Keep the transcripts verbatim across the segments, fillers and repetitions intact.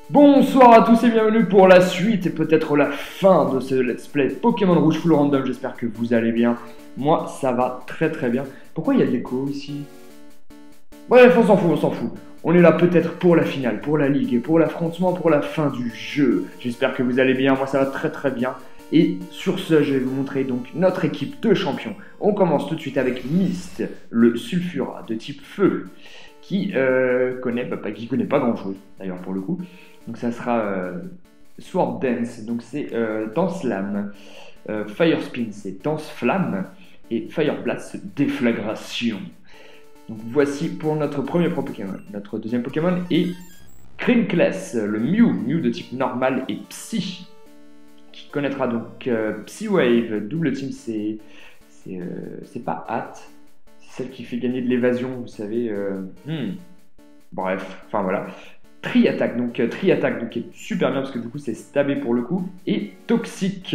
Bonsoir à tous et bienvenue pour la suite et peut-être la fin de ce let's play Pokémon Rouge Full Random. J'espère que vous allez bien. Moi, ça va très très bien. Pourquoi il y a de l'écho ici? Bref, on s'en fout, on s'en fout. On est là peut-être pour la finale, pour la ligue, pour l'affrontement, pour la fin du jeu. J'espère que vous allez bien. Moi, ça va très très bien. Et sur ce, je vais vous montrer donc notre équipe de champions. On commence tout de suite avec Mist, le Sulfura de type feu, qui euh, connaît, bah, pas, qui connaît pas grand chose d'ailleurs pour le coup. Donc ça sera euh, Sword Dance, donc c'est euh, Danse Lame. Euh, Fire Spin, c'est Danse Flamme. Et Fire Blast, c'est Déflagration. Donc voici pour notre premier Pokémon. Notre deuxième Pokémon est Crinkles, le Mew, Mew de type normal et Psy. Qui connaîtra donc euh, Psy-Wave, double team, c'est c'est euh, pas hâte. C'est celle qui fait gagner de l'évasion, vous savez. Euh, hmm. Bref, enfin voilà. Tri-attaque, donc euh, tri-attaque, donc qui est super bien parce que du coup c'est stabé pour le coup. Et toxique.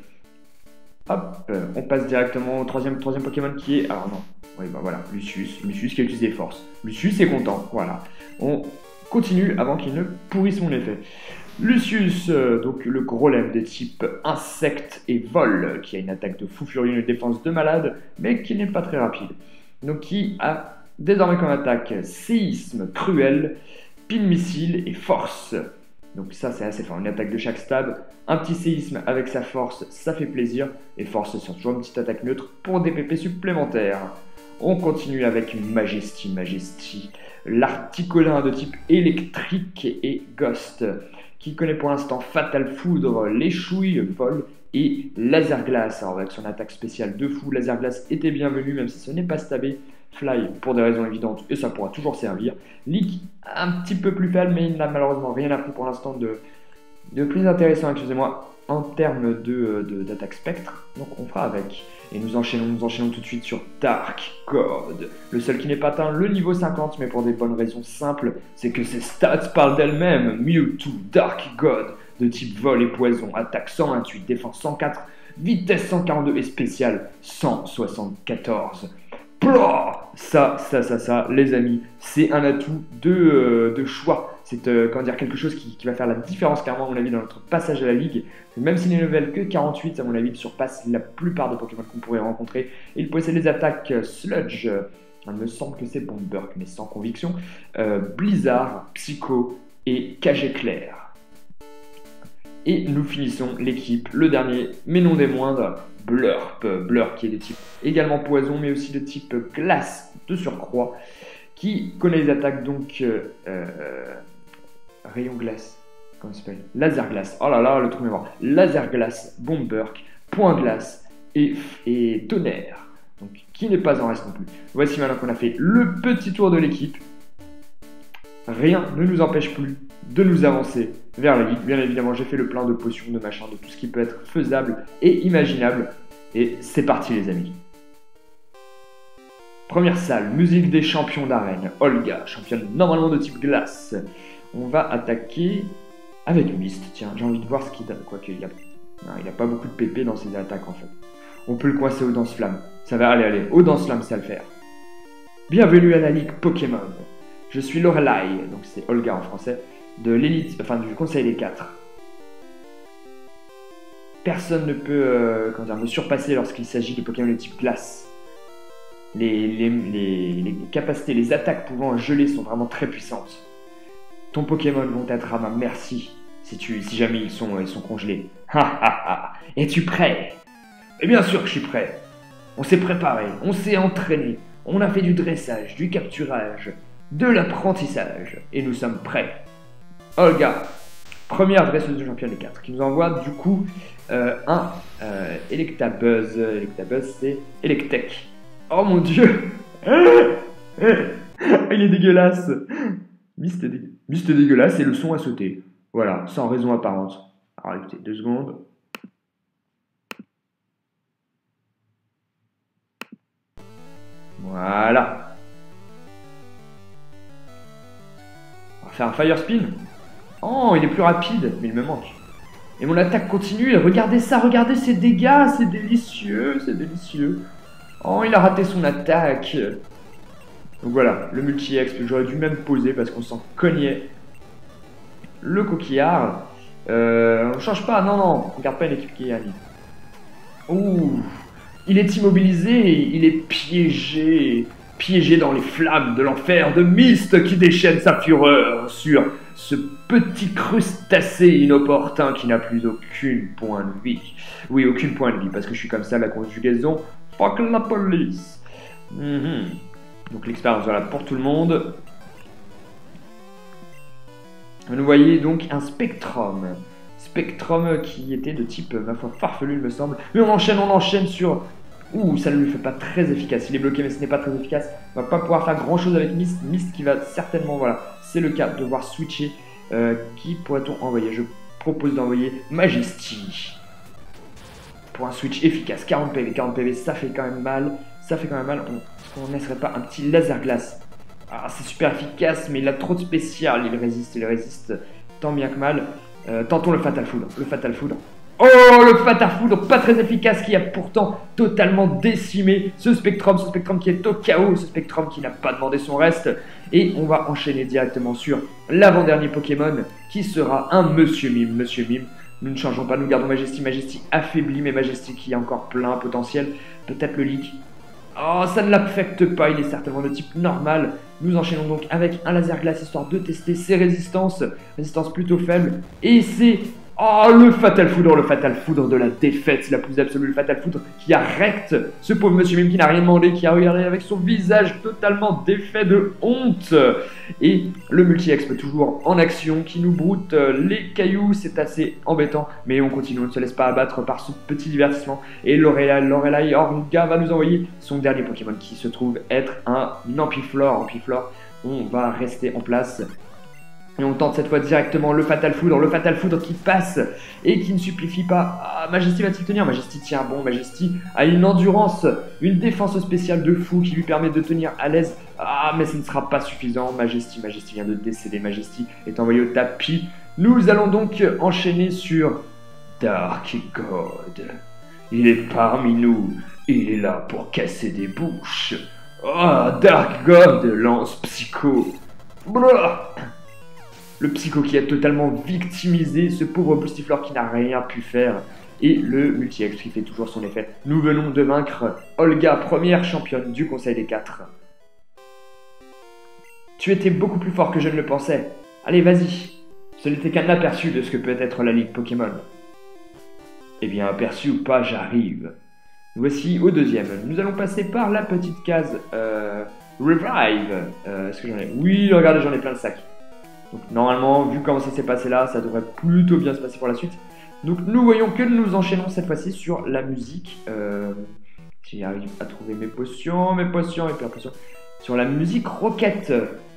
Hop, euh, on passe directement au troisième, troisième Pokémon qui est. Alors non, oui bah voilà, Lucius. Lucius qui a utilisé force. Lucius est content, voilà. On continue avant qu'il ne pourrisse mon effet. Lucius, euh, donc le Grolem de type insecte et vol, qui a une attaque de fou furieux, une défense de malade, mais qui n'est pas très rapide. Donc qui a désormais comme attaque séisme cruel, pile missile et force. Donc ça c'est assez fort, une attaque de chaque stab, un petit séisme avec sa force, ça fait plaisir, et force c'est toujours une petite attaque neutre pour des P P supplémentaires. On continue avec Majesty, Majesty, l'articolin de type électrique et ghost, qui connaît pour l'instant Fatal Foudre, l'échouille, vol et Laser Glace. Alors avec son attaque spéciale de fou, Laser Glace était bienvenu même si ce n'est pas stabé. Fly pour des raisons évidentes et ça pourra toujours servir. Leak un petit peu plus faible mais il n'a malheureusement rien appris pour l'instant de, de plus intéressant, excusez-moi, en termes de, de, d'attaque spectre. Donc on fera avec. Et nous enchaînons, nous enchaînons tout de suite sur Dark God. Le seul qui n'est pas atteint le niveau cinquante mais pour des bonnes raisons simples, c'est que ses stats parlent d'elles-mêmes. Mewtwo, Dark God, de type vol et poison, attaque cent vingt-huit, défense cent quatre, vitesse cent quarante-deux et spécial cent soixante-quatorze. Plah, ça, ça, ça, ça, les amis, c'est un atout de, euh, de choix. C'est euh, comment dire, quelque chose qui, qui va faire la différence clairement à mon avis dans notre passage à la ligue. Même s'il n'est level que quarante-huit, à mon avis, il surpasse la plupart des Pokémon qu'on pourrait rencontrer. Et il possède les attaques euh, Sludge, euh, il me semble que c'est Bomberg, mais sans conviction, euh, Blizzard, Psycho et Cage Éclair. Et nous finissons l'équipe, le dernier, mais non des moindres, Blurp, Blurp qui est de type également poison, mais aussi de type glace de surcroît, qui connaît les attaques donc euh, euh, rayon glace, comment ça s'appelle, laser glace, oh là là, le trou mémoire, laser glace, Bomberg, point glace et, et tonnerre, donc qui n'est pas en reste non plus. Voici maintenant qu'on a fait le petit tour de l'équipe, rien ne nous empêche plus de nous avancer vers la ligue. Bien évidemment, j'ai fait le plein de potions, de machin, de tout ce qui peut être faisable et imaginable. Et c'est parti les amis. Première salle, musique des champions d'arène. Olga, championne normalement de type glace. On va attaquer avec Mist. Tiens, j'ai envie de voir ce qu'il donne. Quoique, il a... il n'a pas beaucoup de P P dans ses attaques en fait. On peut le coincer au danse-flamme. Ça va aller, aller. Au danse-flamme, ça va le faire. Bienvenue à la ligue Pokémon. Je suis Lorelai, donc c'est Olga en français, de l'élite, enfin du conseil des quatre. Personne ne peut euh, comment dire, me surpasser lorsqu'il s'agit de Pokémon de type glace. Les, les, les, les capacités, les attaques pouvant geler sont vraiment très puissantes. Ton Pokémon vont être à ma merci si, tu, si jamais ils sont, ils sont congelés. Ha ha ha. Es-tu prêt? Et bien sûr que je suis prêt. On s'est préparé, on s'est entraîné, on a fait du dressage, du capturage, de l'apprentissage, et nous sommes prêts. Olga, première dresseuse de champion des quatre, qui nous envoie du coup euh, un euh, Electabuzz. Electabuzz, c'est Electek. Oh mon dieu. Il est dégueulasse. Mist est, dégue... Mist est dégueulasse et le son a sauté. Voilà, sans raison apparente. Alors écoutez, deux secondes. Voilà. On va faire un Fire Spin. Oh, il est plus rapide, mais il me manque. Et mon attaque continue, et regardez ça, regardez ces dégâts, c'est délicieux, c'est délicieux. Oh, il a raté son attaque. Donc voilà, le multi-exp, j'aurais dû même poser parce qu'on s'en cognait. le coquillard. Euh, on change pas, non, non, on garde pas une équipe qui est alliée. Ouh, il est immobilisé, il est piégé, piégé dans les flammes de l'enfer de Myst qui déchaîne sa fureur sur ce petit crustacé inopportun qui n'a plus aucune point de vie. Oui, aucune point de vie, parce que je suis comme ça, la conjugaison, fuck la police. Mm-hmm. Donc l'expérience, voilà, pour tout le monde. Vous voyez donc un Spectrum. Spectrum qui était de type, ma foi, farfelu, il me semble. Mais on enchaîne, on enchaîne sur... Ouh, ça ne lui fait pas très efficace. Il est bloqué, mais ce n'est pas très efficace. On va pas pouvoir faire grand chose avec Myst. Myst qui va certainement, voilà, c'est le cas, devoir switcher. Euh, qui pourrait-on envoyer? Je propose d'envoyer Majesty. Pour un switch efficace. quarante P V, quarante P V, ça fait quand même mal. Ça fait quand même mal. On ne laisserait pas un petit laser glace? Ah, c'est super efficace, mais il a trop de spécial. Il résiste, il résiste tant bien que mal. Euh, tentons le Fatal Foudre. Le Fatal Foudre. Oh, le Fatal Foudre, pas très efficace, qui a pourtant totalement décimé ce Spectrum. Ce Spectrum qui est au chaos. Ce Spectrum qui n'a pas demandé son reste. Et on va enchaîner directement sur l'avant-dernier Pokémon, qui sera un Monsieur Mime. Monsieur Mime, nous ne changeons pas, nous gardons Majesty. Majesty affaibli, mais Majesty qui a encore plein potentiel. Peut-être le leak. Oh, ça ne l'affecte pas, il est certainement de type normal. Nous enchaînons donc avec un laser glace histoire de tester ses résistances. Résistance plutôt faible. Et c'est... Oh, le Fatal Foudre, le Fatal Foudre de la défaite, la plus absolue, le Fatal Foudre qui arrête ce pauvre Monsieur Mime qui n'a rien demandé, qui a regardé avec son visage totalement défait de honte. Et le multi-exp toujours en action, qui nous broute les cailloux, c'est assez embêtant, mais on continue, on ne se laisse pas abattre par ce petit divertissement. Et Lorelai, Lorelai Orga va nous envoyer son dernier Pokémon, qui se trouve être un Ampiflore. Ampiflore, on va rester en place. Et on tente cette fois directement le Fatal Foudre, le Fatal Foudre qui passe et qui ne suffit pas. Ah, Majesty va-t-il tenir? Majesty tient bon, Majesty a une endurance, une défense spéciale de fou qui lui permet de tenir à l'aise. Ah, mais ce ne sera pas suffisant. Majesty, Majesty vient de décéder, Majesty est envoyé au tapis. Nous allons donc enchaîner sur Dark God. Il est parmi nous, il est là pour casser des bouches. Ah, oh, Dark God lance Psycho. Blah. Le Psycho qui a totalement victimisé ce pauvre Boostiflore qui n'a rien pu faire. Et le multi-exp qui fait toujours son effet. Nous venons de vaincre Olga, première championne du Conseil des Quatre. Tu étais beaucoup plus fort que je ne le pensais. Allez, vas-y. Ce n'était qu'un aperçu de ce que peut être la Ligue Pokémon. Eh bien, aperçu ou pas, j'arrive. Voici au deuxième. Nous allons passer par la petite case euh, Revive. Euh, Est-ce que j'en ai? Oui, regardez, j'en ai plein de sacs. Donc normalement, vu comment ça s'est passé là, ça devrait plutôt bien se passer pour la suite. Donc nous voyons que nous enchaînons cette fois-ci sur la musique. Euh, si j'arrive à trouver mes potions, mes potions et puis potions. Sur la musique Rocket.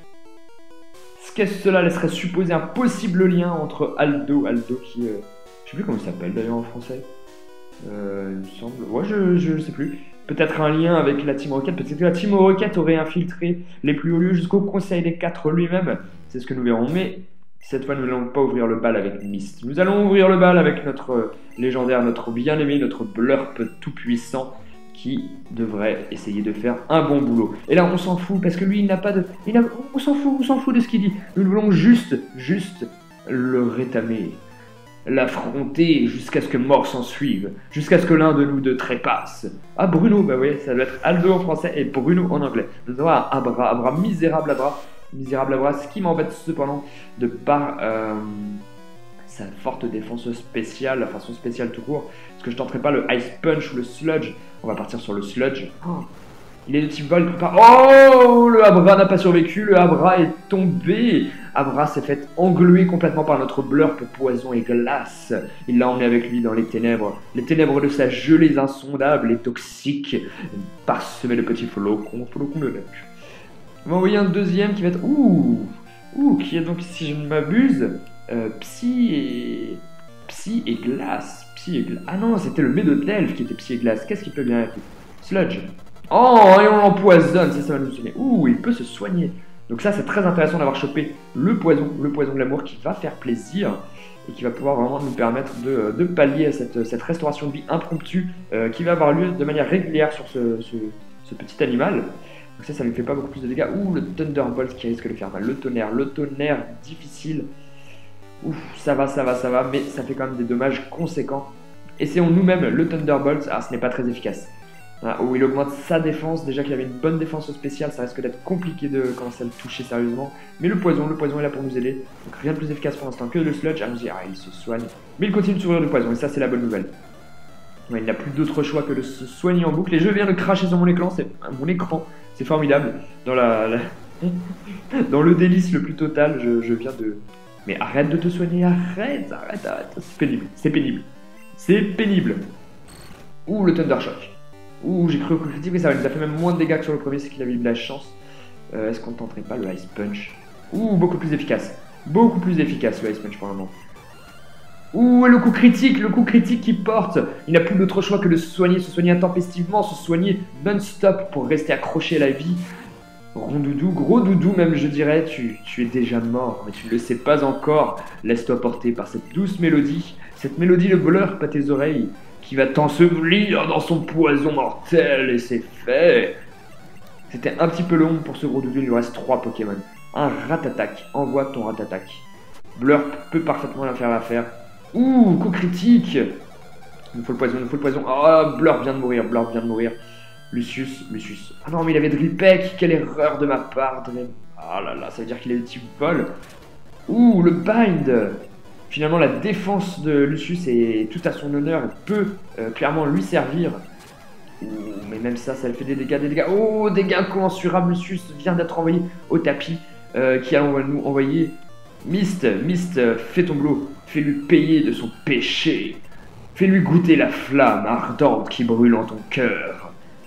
Qu'est-ce que cela laisserait supposer un possible lien entre Aldo, Aldo qui... Euh, je sais plus comment il s'appelle d'ailleurs en français. Euh, il me semble... Ouais, je, je, je sais plus. Peut-être un lien avec la Team Rocket. Peut-être que la Team Rocket aurait infiltré les plus hauts lieux jusqu'au Conseil des Quatre lui-même. C'est ce que nous verrons. Mais cette fois, nous n'allons pas ouvrir le bal avec Myst. Nous allons ouvrir le bal avec notre légendaire, notre bien-aimé, notre Blurp tout-puissant qui devrait essayer de faire un bon boulot. Et là, on s'en fout parce que lui, il n'a pas de... Il a... On s'en fout, on s'en fout de ce qu'il dit. Nous voulons juste, juste le rétamer. L'affronter jusqu'à ce que mort s'en suive, jusqu'à ce que l'un de nous deux trépasse. Ah, Bruno, bah oui, ça doit être Aldo en français et Bruno en anglais. Nous avons un Abra, Abra, misérable Abra, misérable Abra, ce qui m'embête cependant de par euh, sa forte défense spéciale, enfin son spécial tout court, parce que je tenterai pas le Ice Punch ou le Sludge. On va partir sur le Sludge. Oh, il est de type vol, il prépare... Oh, le Abra n'a pas survécu, le Abra est tombé. Abra s'est fait engluer complètement par notre Blurp poison et glace. Il l'a emmené avec lui dans les ténèbres. Les ténèbres de sa gelée insondable et toxique, parsemée de petits flocons, flocons de neige. On va envoyer un deuxième qui va être... Ouh, ouh, qui est donc, si je ne m'abuse, euh, Psy et... Psy et glace. Psy et glace. Ah non, c'était le Médodelfe qui était Psy et glace. Qu'est-ce qu'il peut bien être? Sludge. Oh, et on l'empoisonne, ça, ça va nous soigner. Ouh, il peut se soigner. Donc ça, c'est très intéressant d'avoir chopé le poison, le poison de l'amour qui va faire plaisir et qui va pouvoir vraiment nous permettre de, de pallier à cette, cette restauration de vie impromptue euh, qui va avoir lieu de manière régulière sur ce, ce, ce petit animal. Donc ça, ça ne lui fait pas beaucoup plus de dégâts. Ouh, le Thunderbolt qui risque de faire mal. Le tonnerre, le tonnerre difficile. Ouf, ça va, ça va, ça va, mais ça fait quand même des dommages conséquents. Essayons nous-mêmes le Thunderbolt. Ah, ce n'est pas très efficace. Ah, où il augmente sa défense. Déjà qu'il avait une bonne défense spéciale, ça risque d'être compliqué de commencer à le toucher sérieusement. Mais le poison, le poison est là pour nous aider. Donc rien de plus efficace pour l'instant que le sludge. Allons-y, ah, il se soigne. Mais il continue de s'ouvrir du poison, et ça c'est la bonne nouvelle. Ouais, il n'a plus d'autre choix que de se soigner en boucle. Et je viens de cracher sur mon écran, c'est mon écran. C'est formidable. Dans la, la... Dans le délice le plus total, je, je viens de... Mais arrête de te soigner, arrête, arrête, arrête. C'est pénible, c'est pénible. C'est pénible. Ouh, le Thunder Shock. Ouh, j'ai cru au coup critique, mais ça nous a fait même moins de dégâts que sur le premier, c'est qu'il avait eu de la chance. Euh, Est-ce qu'on tenterait pas le Ice Punch? Ouh, beaucoup plus efficace. Beaucoup plus efficace le Ice Punch pour le moment. Ouh, le coup critique, le coup critique qui porte. Il n'a plus d'autre choix que de se soigner, se soigner intempestivement, se soigner non-stop pour rester accroché à la vie. Rondoudou, gros doudou même je dirais, tu, tu es déjà mort, mais tu ne le sais pas encore. Laisse-toi porter par cette douce mélodie, cette mélodie de voleur pas tes oreilles, qui va t'ensevelir dans son poison mortel, et c'est fait. C'était un petit peu long pour ce gros doudou, il lui reste trois Pokémon. Un Ratatak, envoie ton Ratatak. Blurp peut parfaitement la faire l'affaire. Ouh, coup critique. Il nous faut le poison, il nous faut le poison. Oh, Blurp vient de mourir, Blurp vient de mourir. Lucius, Lucius. Ah non, mais il avait Drillpeck, quelle erreur de ma part. Ah là là, ça veut dire qu'il est de type vol. Ouh, le Bind. Finalement, la défense de Lucius est tout à son honneur et peut euh, clairement lui servir. Ouh, mais même ça, ça fait des dégâts, des dégâts. Oh, dégâts incommensurables. Lucius vient d'être envoyé au tapis euh, qui a nous envoyé Mist. Mist, fais ton boulot. Fais-lui payer de son péché. Fais-lui goûter la flamme ardente qui brûle en ton cœur.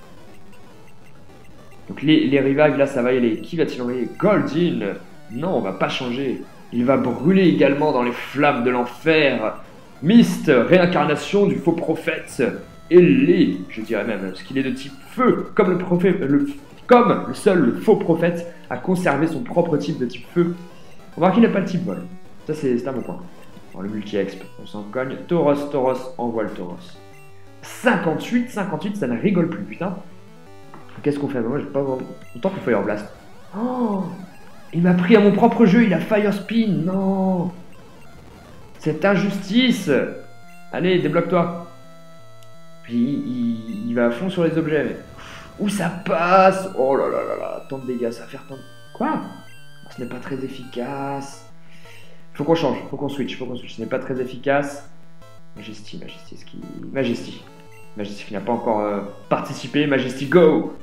Donc les, les Rivag, là, ça va y aller. Qui va-t-il envoyer? Goldin. Non, on va pas changer. Il va brûler également dans les flammes de l'enfer. Mist, réincarnation du faux prophète. Ailé, je dirais même, parce qu'il est de type feu, comme le, prophète, le, comme le seul le faux prophète a conservé son propre type de type feu. On va voir qu'il n'a pas le type vol. Ça, c'est un bon point. Bon, le multi-exp, on s'en cogne. Tauros, Tauros, envoie le Tauros. cinquante-huit, cinquante-huit, ça ne rigole plus, putain. Qu'est-ce qu'on fait? Moi, j'ai pas vraiment... Autant que Fire Blast. Oh, il m'a pris à mon propre jeu, il a Fire Spin. Non. Cette injustice. Allez, débloque-toi. Puis, il, il va à fond sur les objets. Mais... Où ça passe? Oh là là là là. Tant de dégâts, ça va faire tant de... Quoi? Ce n'est pas très efficace. Faut qu'on change, faut qu'on switch, faut qu'on switch. Ce n'est pas très efficace. Majesty, Majesty, est-ce qu'il... Majesty. Majesty qui n'a pas encore euh, participé. Majesty, go!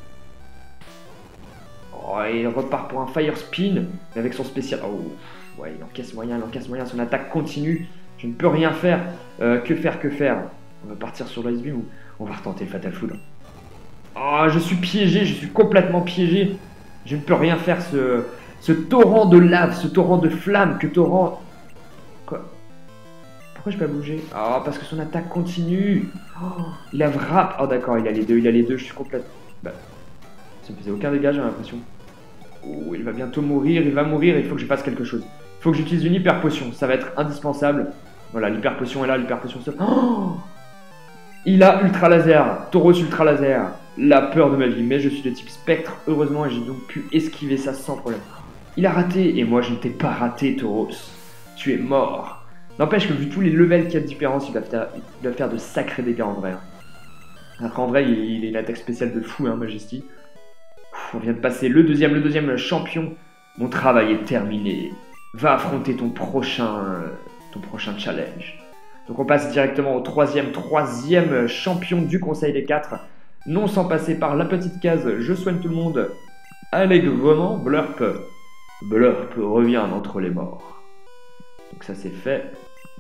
Oh, il repart pour un Fire Spin, mais avec son spécial. Oh, ouais, il encaisse moyen, il encaisse moyen. Son attaque continue. Je ne peux rien faire. Euh, que faire, que faire? On va partir sur l'Ice Beam ou on va retenter le Fatal Foudre? Oh, je suis piégé, je suis complètement piégé. Je ne peux rien faire. Ce, ce torrent de lave, ce torrent de flammes, que torrent. Quoi? Pourquoi je peux pas bouger? Oh, parce que son attaque continue. Oh, il a wrap. Oh, d'accord, il a les deux, il a les deux. Je suis complètement. Bah, ça me faisait aucun dégât, j'ai l'impression. Oh, il va bientôt mourir, il va mourir, il faut que je fasse quelque chose. Il faut que j'utilise une hyper potion, ça va être indispensable. Voilà, l'hyper potion est là, l'hyper potion se... Oh, il a ultra laser, Tauros ultra laser. La peur de ma vie, mais je suis de type spectre, heureusement, et j'ai donc pu esquiver ça sans problème. Il a raté, et moi je ne t'ai pas raté, Tauros. Tu es mort. N'empêche que vu tous les levels qu'il y a de différence, il va faire, il va faire de sacrés dégâts en vrai. Après en vrai, il, il a une attaque spéciale de fou, hein, Majesty. On vient de passer le deuxième, le deuxième champion. Mon travail est terminé. Va affronter ton prochain, ton prochain challenge. Donc on passe directement au troisième, troisième champion du Conseil des Quatre. Non sans passer par la petite case. Je soigne tout le monde. Allègrement, Blurp. Blurp revient d'entre les morts. Donc ça c'est fait.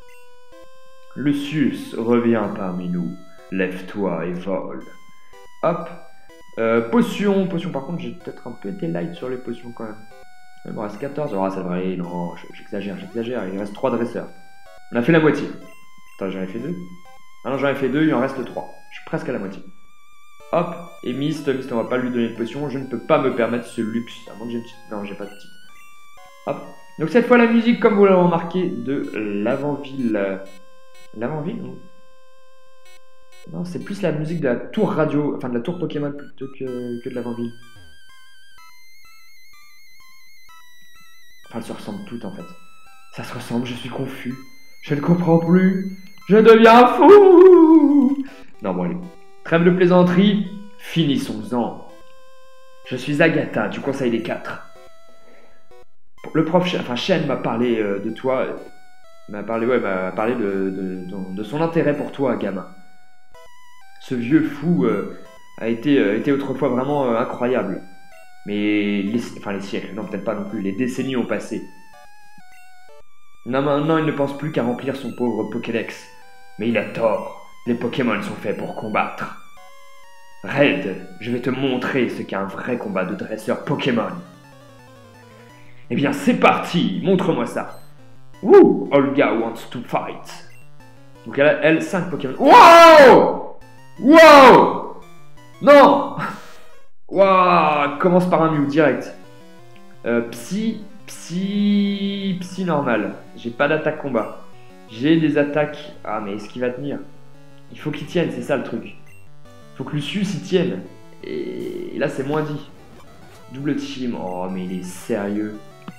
Lucius revient parmi nous. Lève-toi et vole. Hop. Euh, potion, potion par contre j'ai peut-être un peu été light sur les potions quand même. Il me reste quatorze, oh ça devrait aller, non, j'exagère, j'exagère, il reste trois dresseurs. On a fait la moitié. Attends, j'en ai fait deux. Ah non, j'en ai fait deux, il en reste trois. Je suis presque à la moitié. Hop, et Mist, Mist on va pas lui donner de potion, je ne peux pas me permettre ce luxe, à moins que j'ai une petite... Non, j'ai pas de petite. Hop, donc cette fois la musique, comme vous l'avez remarqué, de l'avant-ville. L'avant-ville ou... Non, c'est plus la musique de la tour radio, enfin de la tour Pokémon plutôt que, que de l'avant-ville. Enfin, elles se ressemblent toutes en fait. Ça se ressemble, je suis confus. Je ne comprends plus. Je deviens fou. Non, bon, allez. Trêve de plaisanterie. Finissons-en. Je suis Agatha, du Conseil des Quatre. Le prof, Chen, enfin Shen m'a parlé euh, de toi. euh, m'a parlé, ouais, m'a parlé de, de, de, de son intérêt pour toi, gamin. Ce vieux fou euh, a été, euh, été autrefois vraiment euh, incroyable. Mais les, enfin les siècles, non peut-être pas non plus, les décennies ont passé. Non, maintenant il ne pense plus qu'à remplir son pauvre Pokédex. Mais il a tort, les Pokémon sont faits pour combattre. Red, je vais te montrer ce qu'est un vrai combat de dresseur Pokémon. Eh bien c'est parti, montre-moi ça. Wouh, Olga wants to fight. Donc elle a, elle, cinq Pokémon. Wow! Wow! Non! Waouh! Commence par un Mew direct. Euh, psy, psy, psy normal. J'ai pas d'attaque combat. J'ai des attaques. Ah mais est-ce qu'il va tenir? Il faut qu'il tienne, c'est ça le truc. Faut que Lucius y tienne. Et là c'est moins dit. Double team. Oh mais il est sérieux.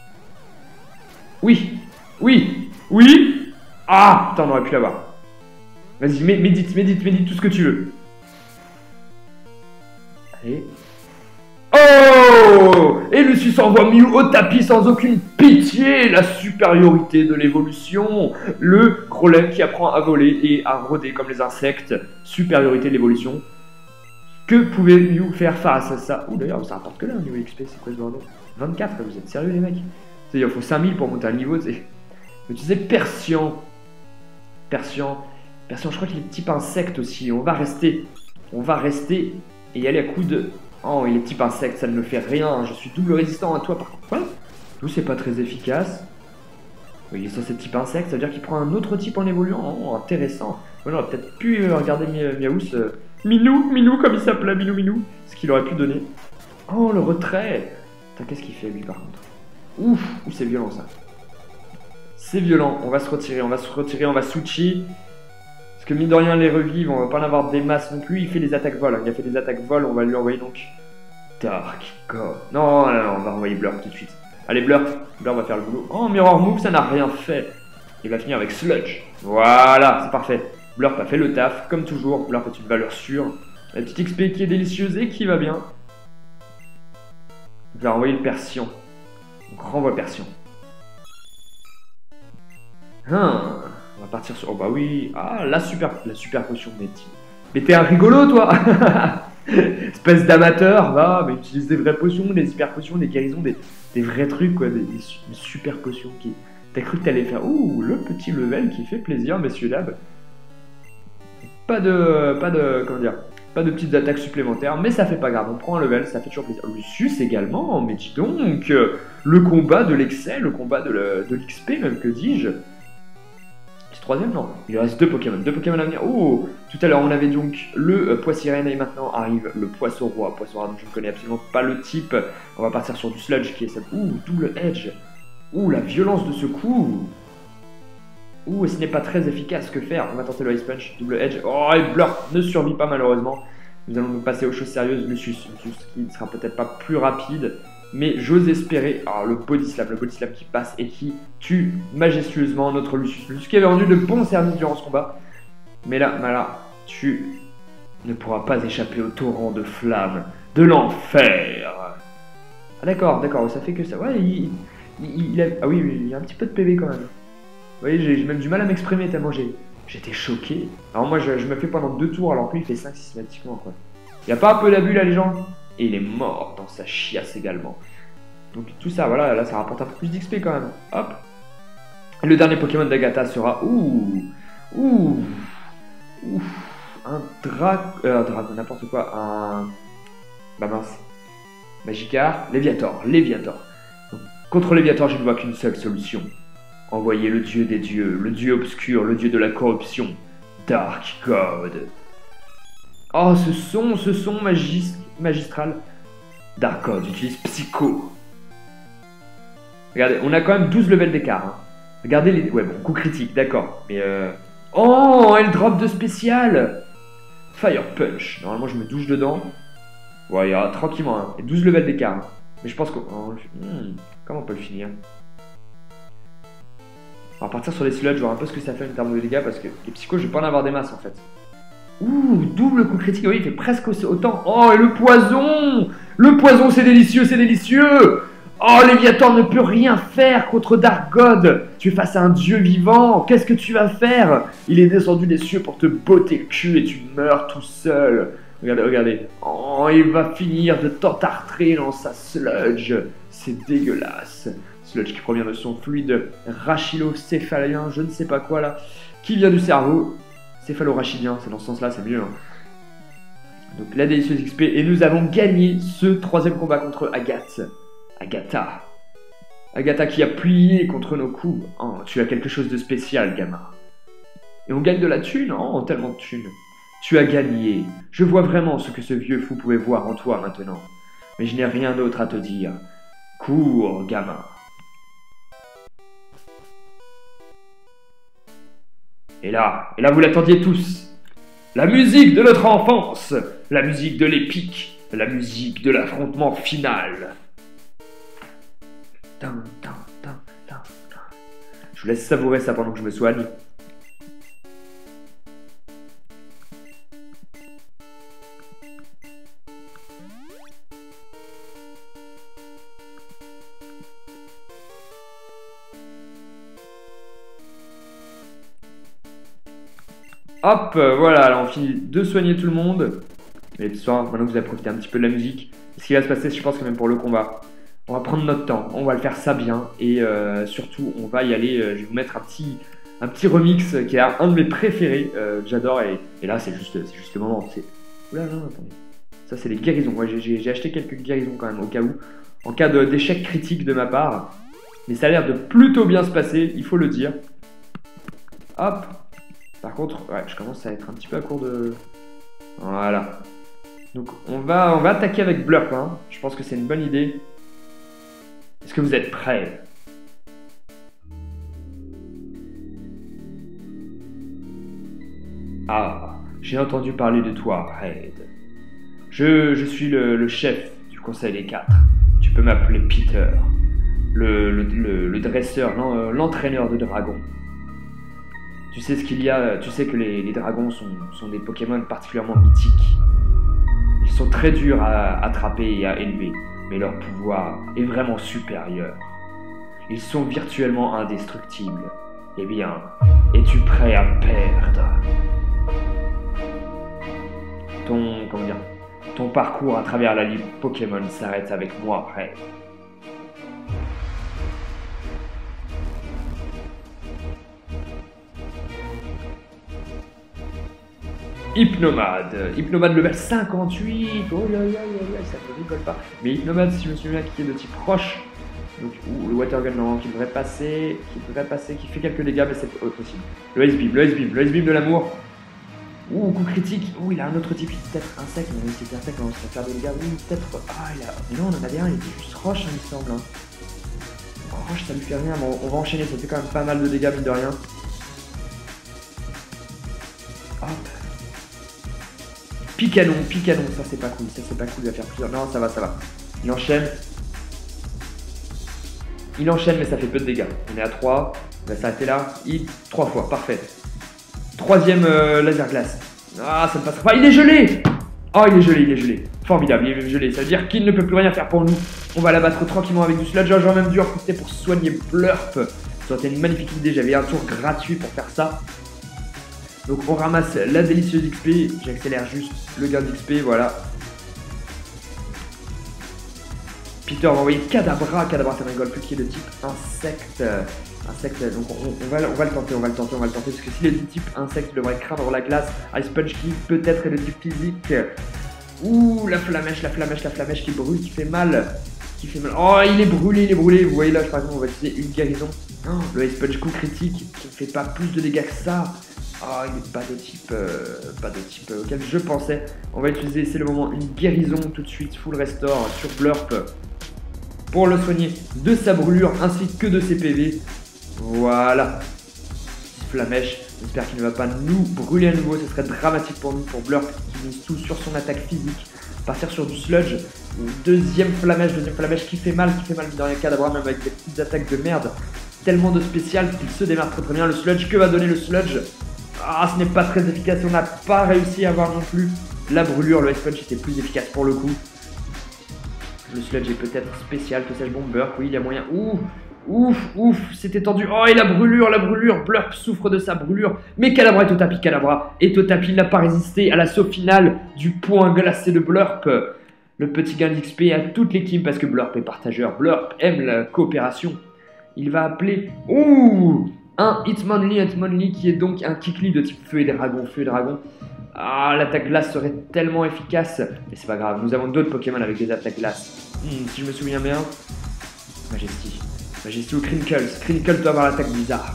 Oui, oui, oui. Ah, putain, on aurait pu l'avoir. Vas-y, médite, médite, médite tout ce que tu veux. Allez. Oh! Et Lucius envoie Mew au tapis sans aucune pitié. La supériorité de l'évolution. Le Grolem qui apprend à voler et à rôder comme les insectes. Supériorité de l'évolution. Que pouvait Mew faire face à ça? Ouh, d'ailleurs, ça rapporte que là, un niveau X P, c'est quoi ce bordel? vingt-quatre, vous êtes sérieux, les mecs? Il faut cinq mille pour monter un niveau, tu sais. Mais tu sais, Persian. Persian. Persian, je crois qu'il est type insecte aussi. On va rester. On va rester et y aller à coup de... Oh, il est type insecte, ça ne me fait rien. Je suis double résistant à toi, par contre. Quoi? Tout, c'est pas très efficace. Oui, il est censé être type insecte, ça veut dire qu'il prend un autre type en évoluant. Oh, intéressant. Bon, on aurait peut-être pu euh, regarder Mi Miaous. Euh... Minou, Minou, comme il s'appelait, Minou, Minou. Ce qu'il aurait pu donner. Oh, le retrait. Putain, qu'est-ce qu'il fait, lui, par contre? Ouf, ouf c'est violent, ça. C'est violent. On va se retirer, on va se retirer, on va switcher. Parce que mine de rien, les revives, on va pas en avoir des masses non plus. Il fait des attaques vol. Il a fait des attaques vol, on va lui envoyer donc Dark God. Non, non, non, on va envoyer Blur tout de suite. Allez, Blur. Blur va faire le boulot. Oh, Mirror Move, ça n'a rien fait. Il va finir avec Sludge. Voilà, c'est parfait. Blur a fait le taf, comme toujours. Blur fait une valeur sûre. La petite X P qui est délicieuse et qui va bien. Je vais envoyer le Persian. Donc renvoie Persian. Hein, on va partir sur... Oh bah oui. Ah, la super, la super potion de Netty. Mais t'es un rigolo, toi. Espèce d'amateur, va, mais utilise des vraies potions, des hyper potions, des guérisons, des, des vrais trucs, quoi, des, des, des super potions qui... T'as cru que t'allais faire... Ouh, le petit level qui fait plaisir, messieurs, dames. Pas de... Pas de... Comment dire? Pas de petites attaques supplémentaires, mais ça fait pas grave, on prend un level, ça fait toujours plaisir. Lucius également, mais dis donc, le combat de l'excel, le combat de l'X P même, que dis-je. C'est troisième, non? Il reste deux Pokémon, deux Pokémon à venir. Oh, tout à l'heure on avait donc le euh, Poissirène et maintenant arrive le Poisson Roi. Poisson Roi, donc je ne connais absolument pas le type. On va partir sur du Sludge qui est cette... Ouh, double Edge. Ouh, la violence de ce coup. Ouh, et ce n'est pas très efficace, que faire? On va tenter le Ice Punch, double Edge. Oh, et Blur ne survit pas malheureusement. Nous allons nous passer aux choses sérieuses. Lucius, Lucius qui ne sera peut-être pas plus rapide, mais j'ose espérer. Ah, le Body Slam, le Body Slam qui passe et qui tue majestueusement notre Lucius. Lucius qui avait rendu de bons services durant ce combat. Mais là, là, tu ne pourras pas échapper au torrent de flammes de l'enfer. Ah d'accord, d'accord, ça fait que ça. Ouais, il, il, il a... Ah oui, oui, il y a un petit peu de P V quand même. Vous voyez, j'ai même du mal à m'exprimer tellement j'étais choqué. Alors moi, je, je me fais pendant deux tours, alors que lui, il fait cinq systématiquement, quoi. Il n'y a pas un peu d'abus, là, les gens? Et il est mort dans sa chiasse également. Donc tout ça, voilà, là, ça rapporte un peu plus d'X P quand même. Hop. Le dernier Pokémon d'Agatha sera... Ouh. Ouh. Ouh. Un drac... Euh, un dragon, n'importe quoi. Un... Bah mince. Magikarp. Léviator. Léviator. Donc, contre Léviator, je ne vois qu'une seule solution. Envoyez le dieu des dieux, le dieu obscur, le dieu de la corruption, Dark God. Oh, ce son, ce son magis magistral. Dark God utilise Psycho. Regardez, on a quand même douze levels d'écart. Hein. Regardez les... Ouais, bon, coup critique, d'accord. Mais euh... Oh, elle drop de spécial. Fire Punch. Normalement, je me douche dedans. Ouais, il y aura tranquillement. Hein. Et douze levels d'écart. Hein. Mais je pense que... Oh, hmm, comment on peut le finir? On va partir sur les sludge, voir un peu ce que ça fait en termes de dégâts, parce que les psychos, je vais pas en avoir des masses en fait. Ouh, double coup critique, oui, il fait presque autant. Oh, et le poison! Le poison, c'est délicieux, c'est délicieux! Oh, Léviathan ne peut rien faire contre Dark God. Tu es face à un dieu vivant. Qu'est-ce que tu vas faire? Il est descendu des cieux pour te botter le cul et tu meurs tout seul. Regardez, regardez. Oh, il va finir de t'entartrer dans sa sludge. C'est dégueulasse. Sludge qui provient de son fluide rachilo-céphalien, je ne sais pas quoi là, qui vient du cerveau. Céphalo-rachidien, c'est dans ce sens-là, c'est mieux. Hein. Donc la délicieuse X P. Et nous avons gagné ce troisième combat contre Agathe. Agatha. Agatha qui a plié contre nos coups. Oh, tu as quelque chose de spécial, gamin. Et on gagne de la thune? Oh, tellement de thune. Tu as gagné. Je vois vraiment ce que ce vieux fou pouvait voir en toi maintenant. Mais je n'ai rien d'autre à te dire. Cours, gamin. Et là, et là vous l'attendiez tous. La musique de notre enfance. La musique de l'épique. La musique de l'affrontement final. Je vous laisse savourer ça pendant que je me soigne. Hop, voilà, alors on finit de soigner tout le monde. Mais de soin, maintenant que vous avez profité un petit peu de la musique, ce qui va se passer, je pense que même pour le combat, on va prendre notre temps, on va le faire ça bien, et euh, surtout, on va y aller, euh, je vais vous mettre un petit, un petit remix qui est un de mes préférés, euh, que j'adore, et, et là, c'est juste, c'est juste le moment. Oula, non, attendez. Ça, c'est les guérisons. Moi, j'ai acheté quelques guérisons quand même, au cas où, en cas d'échec critique de ma part. Mais ça a l'air de plutôt bien se passer, il faut le dire. Hop. Par contre, ouais, je commence à être un petit peu à court de... Voilà. Donc, on va, on va attaquer avec Blurp, hein. Je pense que c'est une bonne idée. Est-ce que vous êtes prêts? Ah, j'ai entendu parler de toi, Red. Je, je suis le, le chef du Conseil des Quatre. Tu peux m'appeler Peter, le, le, le, le dresseur, l'entraîneur de dragons. Tu sais ce qu'il y a, tu sais que les, les dragons sont, sont des Pokémon particulièrement mythiques. Ils sont très durs à attraper et à élever, mais leur pouvoir est vraiment supérieur. Ils sont virtuellement indestructibles. Eh bien, es-tu prêt à perdre? Ton, comment dire, ton parcours à travers la ligue Pokémon s'arrête avec moi, Red. Hypnomade, Hypnomade level cinquante-huit, oh là là là là, ça ne rigole pas. Mais Hypnomade, si je me souviens, qui est de type roche, donc ouh, le Water Gun, non, qui devrait passer, qui devrait passer, qui fait quelques dégâts, mais c'est oh, possible. Le Ice Beam, le Ice Beam, le Ice Beam de l'amour. Ouh, coup critique, ouh, il a un autre type, peut-être insecte, mais oui, c'était insecte, on va faire des dégâts, oui, peut-être, ah, il a, mais non, on en avait un, il était juste roche, hein, il me semble. Hein. Roche, ça lui fait rien, mais on, on va enchaîner, ça fait quand même pas mal de dégâts, mine de rien. Hop. Picanon, Picanon, ça c'est pas cool, ça c'est pas cool, il va faire plusieurs... Non, ça va, ça va. Il enchaîne. Il enchaîne, mais ça fait peu de dégâts. On est à trois, on va s'arrêter là. Hit, trois fois, parfait. Troisième euh, laser glace. Ah, ça ne passera pas, il est gelé. Oh, il est gelé, il est gelé. Formidable, il est gelé, ça veut dire qu'il ne peut plus rien faire pour nous. On va l'abattre tranquillement avec du sludge. J'aurais même dû en profiter pour soigner Blurp. Ça aurait été une magnifique idée, j'avais un tour gratuit pour faire ça. Donc on ramasse la délicieuse X P, j'accélère juste le gain d'X P, voilà. Peter va envoyer Kadabra, Kadabra ça ne rigole plus, qui est de type insecte. Insecte, donc on, on, va, on va le tenter, on va le tenter, on va le tenter, parce que s'il est de type insecte, il devrait craindre la glace. Ice Punch qui peut-être est de type physique. Ouh, la flamèche, la flamèche, la flamèche qui brûle, qui fait mal. Qui fait mal. Oh, il est brûlé, il est brûlé. Vous voyez là, par exemple, on va utiliser une guérison. Oh, le Ice Punch coup critique qui ne fait pas plus de dégâts que ça. Ah, oh, il n'est pas de type, euh, pas de type euh, auquel je pensais. On va utiliser, c'est le moment, une guérison tout de suite, full restore sur Blurp pour le soigner de sa brûlure ainsi que de ses P V. Voilà. Flamèche, j'espère qu'il ne va pas nous brûler à nouveau, ce serait dramatique pour nous, pour Blurp qui mise tout sur son attaque physique. Partir sur du sludge, deuxième flamèche, deuxième flamèche qui fait mal, qui fait mal, mais dans les cas d'avoir même avec des petites attaques de merde. tellement de spécial qu'il se démarre très très bien. Le sludge, que va donner le sludge? Ah, ce n'est pas très efficace, on n'a pas réussi à avoir non plus la brûlure. Le Ice Punch était plus efficace pour le coup. Le sludge est peut-être spécial, que sais-je, bon, Burp, oui, il y a moyen. Ouf, ouf, ouf, c'était tendu. Oh, et la brûlure, la brûlure, Blurp souffre de sa brûlure. Mais Kadabra est au tapis, Kadabra est au tapis, il n'a pas résisté à l'assaut final du point glacé de Blurp. Le petit gain d'X P à toute l'équipe parce que Blurp est partageur. Blurp aime la coopération. Il va appeler... Ouh, un Hitmonlee, Hitmonlee qui est donc un Kikli de type feu et dragon, feu et dragon. Ah, l'attaque glace serait tellement efficace. Mais c'est pas grave, nous avons d'autres Pokémon avec des attaques glace. Hmm, si je me souviens bien... Majesty. Majesty ou Crinkles. Crinkles doit avoir l'attaque bizarre.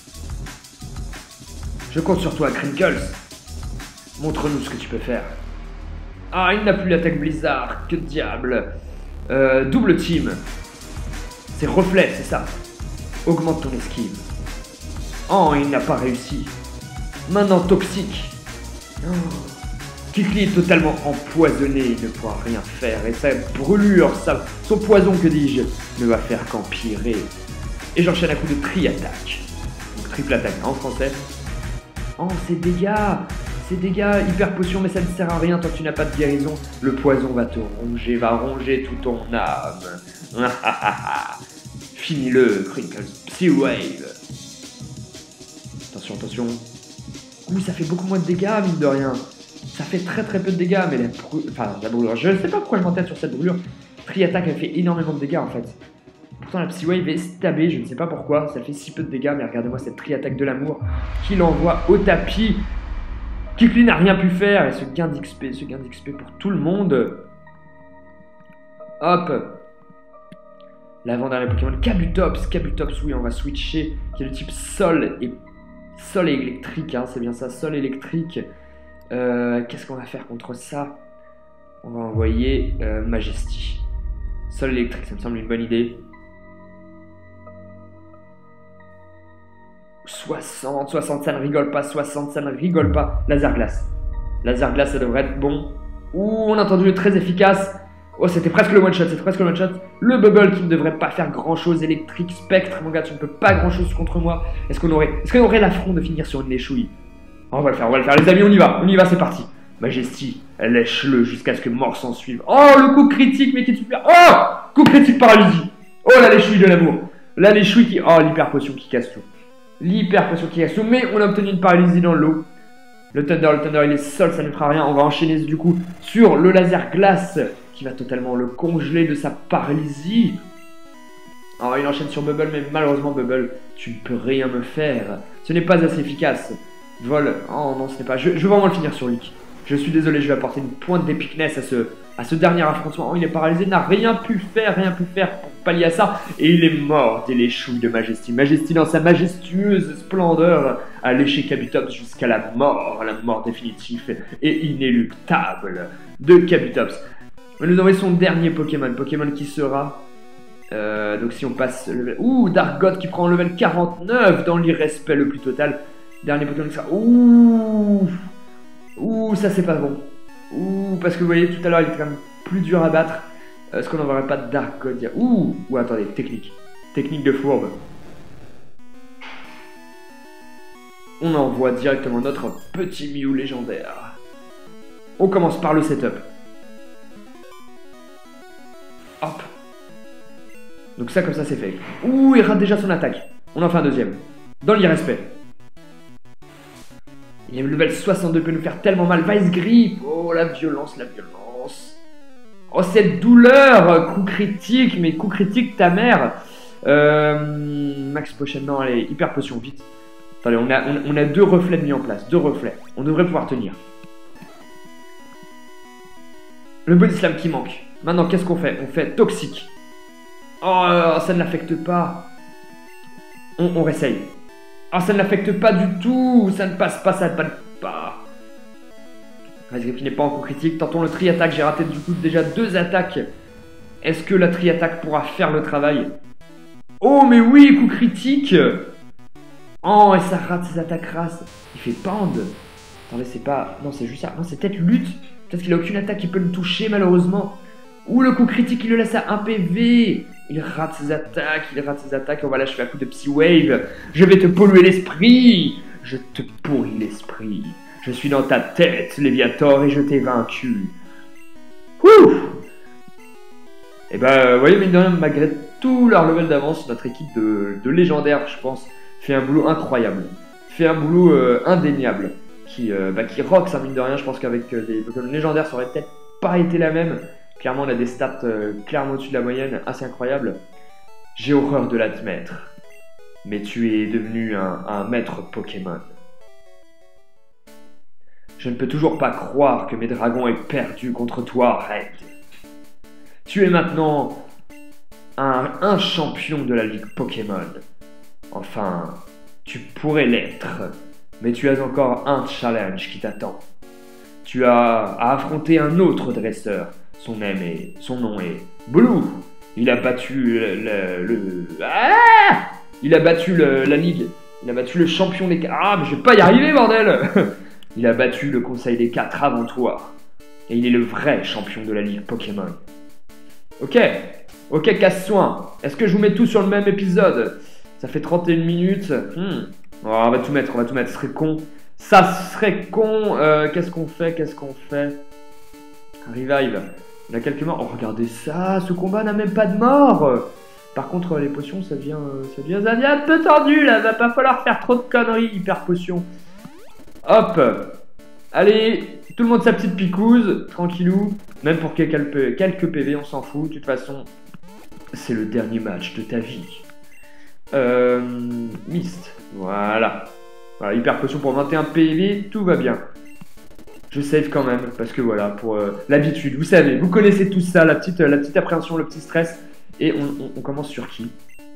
Je compte sur toi, Crinkles. Montre-nous ce que tu peux faire. Ah, il n'a plus l'attaque blizzard. Que diable. Euh, double team. C'est reflet, c'est ça. Augmente ton esquive. Oh, il n'a pas réussi. Maintenant, toxique. Oh. Kikli est totalement empoisonné, il ne pourra rien faire. Et sa brûlure, sa... son poison, que dis-je, ne va faire qu'empirer. Et j'enchaîne un coup de tri-attaque. Donc triple attaque en français. Oh, ses dégâts. Ses dégâts, hyper potion, mais ça ne sert à rien tant que tu n'as pas de guérison. Le poison va te ronger, va ronger toute ton âme. Finis-le, Crinkles. Psy-Wave. Attention, attention. Ouh, ça fait beaucoup moins de dégâts, mine de rien. Ça fait très très peu de dégâts, mais la, brû... enfin, la brûlure, je ne sais pas pourquoi je m'entête sur cette brûlure. Tri-attaque, elle fait énormément de dégâts en fait. Pourtant la Psy-Wave est stabée, je ne sais pas pourquoi, ça fait si peu de dégâts, mais regardez-moi cette tri-attaque de l'amour qui l'envoie au tapis. Kikli n'a rien pu faire, et ce gain d'X P, ce gain d'X P pour tout le monde. Hop. L'avant-dernier Pokémon, Kabutops, Kabutops, oui, on va switcher, qui est le type sol et sol et électrique, hein, c'est bien ça, sol électrique. Euh, Qu'est-ce qu'on va faire contre ça? On va envoyer euh, Majesty. Sol électrique, ça me semble une bonne idée. soixante, soixante, ça ne rigole pas, soixante, ça ne rigole pas. Laser glace. Laser glace, ça devrait être bon. Ouh, on a entendu le très efficace. Oh, c'était presque le one shot, c'était presque le one shot. Le bubble qui ne devrait pas faire grand chose. Électrique, spectre, mon gars, tu ne peux pas grand chose contre moi. Est-ce qu'on aurait, est-ce qu'on aurait l'affront de finir sur une léchouille? Oh, on va le faire, on va le faire, les amis, on y va, on y va, c'est parti. Majesty, lèche-le jusqu'à ce que mort s'en suive. Oh, le coup critique, mais qui est super. Oh, coup critique paralysie. Oh, la léchouille de l'amour. La léchouille qui, oh, l'hyper potion qui casse tout. L'hyper potion qui casse tout, mais on a obtenu une paralysie dans l'eau. Le Thunder, le Thunder, il est seul, ça ne fera rien. On va enchaîner du coup sur le laser glace qui va totalement le congeler de sa paralysie. Oh, il enchaîne sur Bubble, mais malheureusement, Bubble, tu ne peux rien me faire. Ce n'est pas assez efficace. Vol. Oh non, ce n'est pas. Je, je vais vraiment le finir sur Leak. Je suis désolé, je vais apporter une pointe d'épicness à ce, à ce dernier affrontement. Oh, il est paralysé, n'a rien pu faire, rien pu faire pour pallier à ça. Et il est mort dès les chouilles de Majesty. Majesty, dans sa majestueuse splendeur, a léché Kabutops jusqu'à la mort, la mort définitive et inéluctable de Kabutops. On va nous envoyer son dernier Pokémon. Pokémon qui sera. Euh, donc si on passe. Level... Ouh, Dark God qui prend level quarante-neuf dans l'irrespect le plus total. Dernier Pokémon qui sera. Ouh. Ouh, ça c'est pas bon. Ouh, parce que vous voyez, tout à l'heure il était quand même plus dur à battre. Est-ce qu'on n'enverrait pas de Dark God? Ouh. Ouh, attendez, technique. Technique de fourbe. On envoie directement notre petit Mew légendaire. On commence par le setup. Hop. Donc ça, comme ça, c'est fait. Ouh, il rate déjà son attaque. On en fait un deuxième. Dans l'irrespect. Il y a le level soixante-deux, peut nous faire tellement mal. Vice Grip. Oh, la violence, la violence. Oh, cette douleur. Coup critique, mais coup critique, ta mère. Euh, Max Potion, non, allez, hyper potion, vite. Attendez, on a, on, on a deux reflets mis en place. Deux reflets. On devrait pouvoir tenir. Le Body Slam qui manque. Maintenant, qu'est-ce qu'on fait? On fait toxique. Oh, ça ne l'affecte pas. On, on réessaye. Oh, ça ne l'affecte pas du tout. Ça ne passe pas, ça ne passe pas. Vice Grip n'est pas en coup critique. Tentons le tri-attaque. J'ai raté du coup déjà deux attaques. Est-ce que la tri-attaque pourra faire le travail? Oh, mais oui, coup critique. Oh, et ça rate ses attaques races. Il fait pand. Attendez, c'est pas... Non, c'est juste ça. Non, c'est peut-être lutte. Peut-être qu'il a aucune attaque qui peut le toucher, malheureusement. Ouh, le coup critique, il le laisse à un P V. Il rate ses attaques, il rate ses attaques. On va lâcher un coup de Psy-Wave. Je vais te polluer l'esprit. Je te pourris l'esprit. Je suis dans ta tête, Léviator, et je t'ai vaincu. Ouh. Et bah, vous voyez, mine de rien, malgré tout leur level d'avance, notre équipe de, de légendaires, je pense, fait un boulot incroyable. Fait un boulot euh, indéniable. Qui, euh, bah, qui rock, ça, mine de rien. Je pense qu'avec euh, des Pokémon légendaires, ça aurait peut-être pas été la même. Clairement, on a des stats euh, clairement au-dessus de la moyenne, assez incroyables. J'ai horreur de l'admettre. Mais tu es devenu un, un maître Pokémon. Je ne peux toujours pas croire que mes dragons aient perdu contre toi, Red. Tu es maintenant un, un champion de la Ligue Pokémon. Enfin, tu pourrais l'être, mais tu as encore un challenge qui t'attend. Tu as à affronter un autre dresseur. Son, est, son nom est Blue. Il a battu le... le, le ah il a battu le, la Ligue. Il a battu le champion des... Ah, mais je vais pas y arriver, bordel. Il a battu le Conseil des Quatre avant toi. Et il est le vrai champion de la Ligue Pokémon. Ok. Ok, casse-soin. Est-ce que je vous mets tout sur le même épisode? Ça fait trente et une minutes. Hmm. Oh, on va tout mettre, on va tout mettre. Ce serait con. Ça serait con. Euh, Qu'est-ce qu'on fait? Qu'est-ce qu'on fait? Revive. Il y a quelques morts. Oh, regardez ça. Ce combat n'a même pas de mort. Par contre, les potions, ça devient, ça devient, ça devient un peu tendu, là. Va pas falloir faire trop de conneries, hyper potion. Hop. Allez, tout le monde sa petite picouse, tranquillou. Même pour quelques, quelques P V, on s'en fout. De toute façon, c'est le dernier match de ta vie. Euh, Mist. Voilà. Voilà, hyper potion pour vingt et un P V, tout va bien. Je save quand même, parce que voilà, pour euh, l'habitude, vous savez, vous connaissez tout ça, la petite, la petite appréhension, le petit stress. Et on, on, on commence sur qui?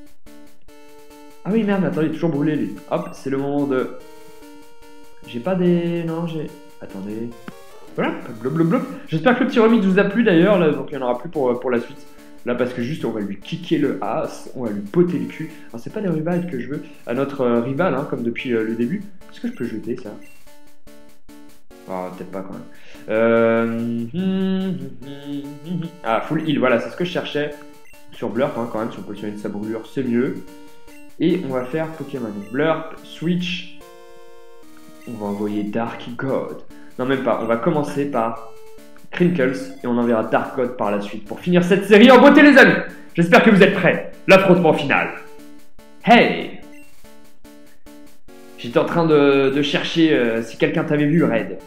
Ah oui, merde, attends, il est toujours brûlé, lui. Hop, c'est le moment de... J'ai pas des... Non, j'ai... Attendez... Voilà, blop, blop, blop. J'espère que le petit remix vous a plu, d'ailleurs, là, donc il n'y en aura plus pour, pour la suite. Là, parce que juste, on va lui kicker le as, on va lui poter le cul. Alors, c'est pas des rivales que je veux, à notre euh, rival, hein, comme depuis euh, le début. Est-ce que je peux jeter, ça? Ah, peut-être pas, quand même. Euh... Ah, full heal, voilà, c'est ce que je cherchais. Sur Blurp, hein, quand même, si on positionne sa brûlure, c'est mieux. Et on va faire Pokémon Blurp, Switch. On va envoyer Dark God. Non, même pas, on va commencer par Crinkles et on enverra Dark God par la suite pour finir cette série en beauté, les amis. J'espère que vous êtes prêts. L'affrontement final. Hey! J'étais en train de, de chercher euh, si quelqu'un t'avait vu, Red.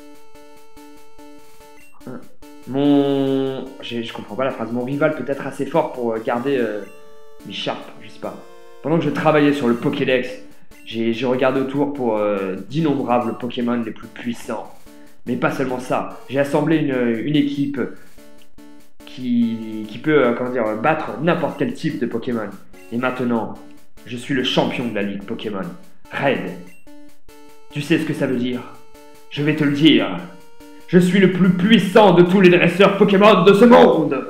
Mon... Je comprends pas la phrase. Mon rival peut être assez fort pour garder euh, mes charpes, je sais pas. Pendant que je travaillais sur le Pokédex, j'ai regardé autour pour euh, d'innombrables Pokémon les plus puissants. Mais pas seulement ça. J'ai assemblé une, une équipe qui, qui peut euh, comment dire, battre n'importe quel type de Pokémon. Et maintenant, je suis le champion de la Ligue Pokémon. Red. Tu sais ce que ça veut dire? Je vais te le dire. Je suis le plus puissant de tous les dresseurs Pokémon de ce monde.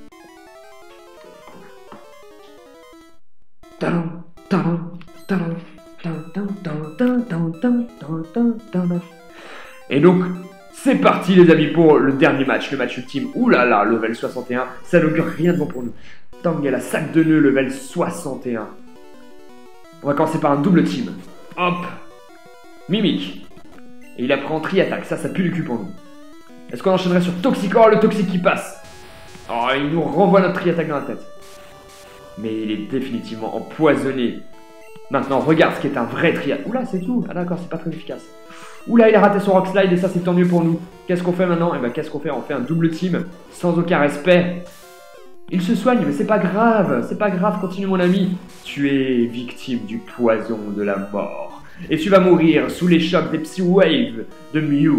Et donc, c'est parti les amis pour le dernier match, le match ultime. Ouh là là, level soixante et un, ça n'augure rien de bon pour nous. Tangela, sac de nœud, level soixante et un. On va commencer par un double team. Hop. Mimic. Et il apprend tri-attaque, ça, ça pue le cul pour nous. Est-ce qu'on enchaînerait sur Toxicor, le Toxique qui passe? Oh, il nous renvoie notre tri-attaque dans la tête. Mais il est définitivement empoisonné. Maintenant, regarde ce qui est un vrai tri-attaque. Oula, c'est tout. Ah d'accord, c'est pas très efficace. Oula, il a raté son Rock Slide et ça, c'est tant mieux pour nous. Qu'est-ce qu'on fait maintenant? Eh ben, qu'est-ce qu'on fait? On fait un double team, sans aucun respect. Il se soigne, mais c'est pas grave. C'est pas grave, continue mon ami. Tu es victime du poison de la mort. Et tu vas mourir sous les chocs des Psy-Wave de Mew.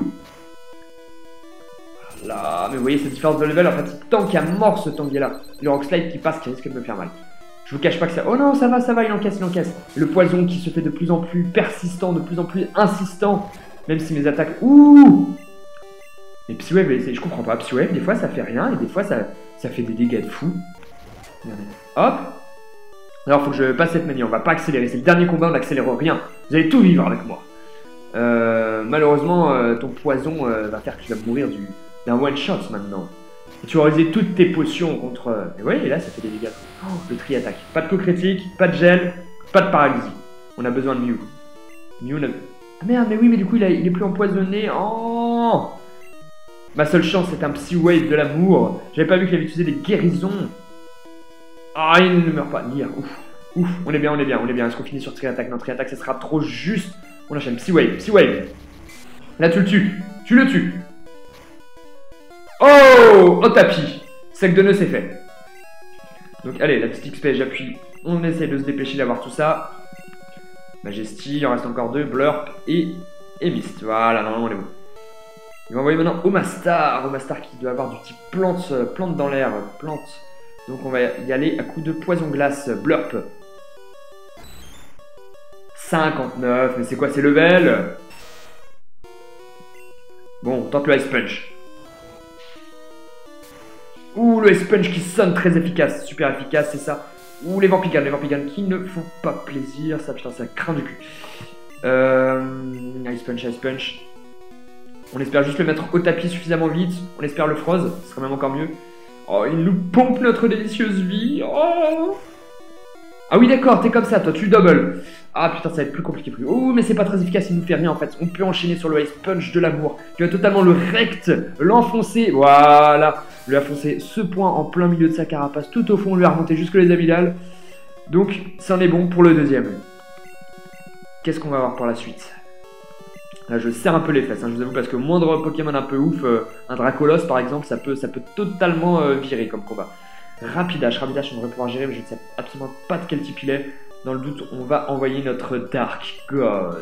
Là, mais vous voyez cette différence de level, en fait, il tank à mort ce Tangela. Le Rock Slide qui passe, qui risque de me faire mal. Je vous cache pas que ça... Oh non, ça va, ça va, il encaisse, il encaisse. Le poison qui se fait de plus en plus persistant, de plus en plus insistant. Même si mes attaques... Ouh! Mais Psy-Wave, je comprends pas. Psy-Wave, des fois, ça fait rien, et des fois, ça, ça fait des dégâts de fou. Regardez. Hop! Alors, faut que je passe cette manie, on va pas accélérer. C'est le dernier combat, on n'accélère rien. Vous allez tout vivre avec moi. Euh, malheureusement, euh, ton poison euh, va faire que tu vas mourir du... d'un one shot maintenant. Et tu auras usé toutes tes potions contre... Et ouais, et là, ça fait des dégâts. Oh, le tri-attaque. Pas de coup critique, pas de gel, pas de paralysie. On a besoin de Mew. Mew, n'a... Ah merde, mais oui, mais du coup, il, a... il est plus empoisonné. Oh! Ma seule chance, c'est un Psy-Wave de l'amour. J'avais pas vu qu'il avait utilisé des guérisons. Ah, il ne meurt pas. Nier, ouf. Ouf, on est bien, on est bien, on est bien. Est-ce qu'on finit sur tri-attaque? Non, tri-attaque, ça sera trop juste. On enchaîne. Psy-Wave, Psy-Wave. Là, tu le tues. Tu le tues. Oh! Au tapis. Sec de nœud, c'est fait. Donc, allez, la petite X P, j'appuie. On essaie de se dépêcher d'avoir tout ça. Majesty, il en reste encore deux. Blurp et, et Mist. Voilà, normalement, on est bon. Il va envoyer maintenant Omastar. Omastar qui doit avoir du type plante, plante dans l'air. Plante. Donc, on va y aller à coup de poison glace. Blurp. cinquante-neuf. Mais c'est quoi ces levels? Bon, on tente le Ice Punch. Ouh, le Ice Punch qui sonne très efficace, super efficace, c'est ça. Ouh, les Vampiganes, les Vampiganes qui ne font pas plaisir, ça putain, ça craint du cul. Euh, Ice Punch, Ice Punch. On espère juste le mettre au tapis suffisamment vite, on espère le froze, ce serait même encore mieux. Oh, il nous pompe notre délicieuse vie. Oh. Ah oui, d'accord, t'es comme ça, toi, tu double. Ah putain, ça va être plus compliqué. Plus. Oh, mais c'est pas très efficace, il nous fait rien en fait. On peut enchaîner sur le Ice Punch de l'amour, qui va totalement le rect, l'enfoncer. Voilà, lui a foncé ce point en plein milieu de sa carapace, tout au fond, lui a remonté jusque les amygdales. Donc, ça en est bon pour le deuxième. Qu'est-ce qu'on va avoir pour la suite? Là, je serre un peu les fesses, hein, je vous avoue, parce que moindre Pokémon un peu ouf, euh, un Dracolos par exemple, ça peut, ça peut totalement euh, virer comme combat. Rapidash, Rapidash, on devrait pouvoir gérer, mais je ne sais absolument pas de quel type il est. Dans le doute, on va envoyer notre Dark God.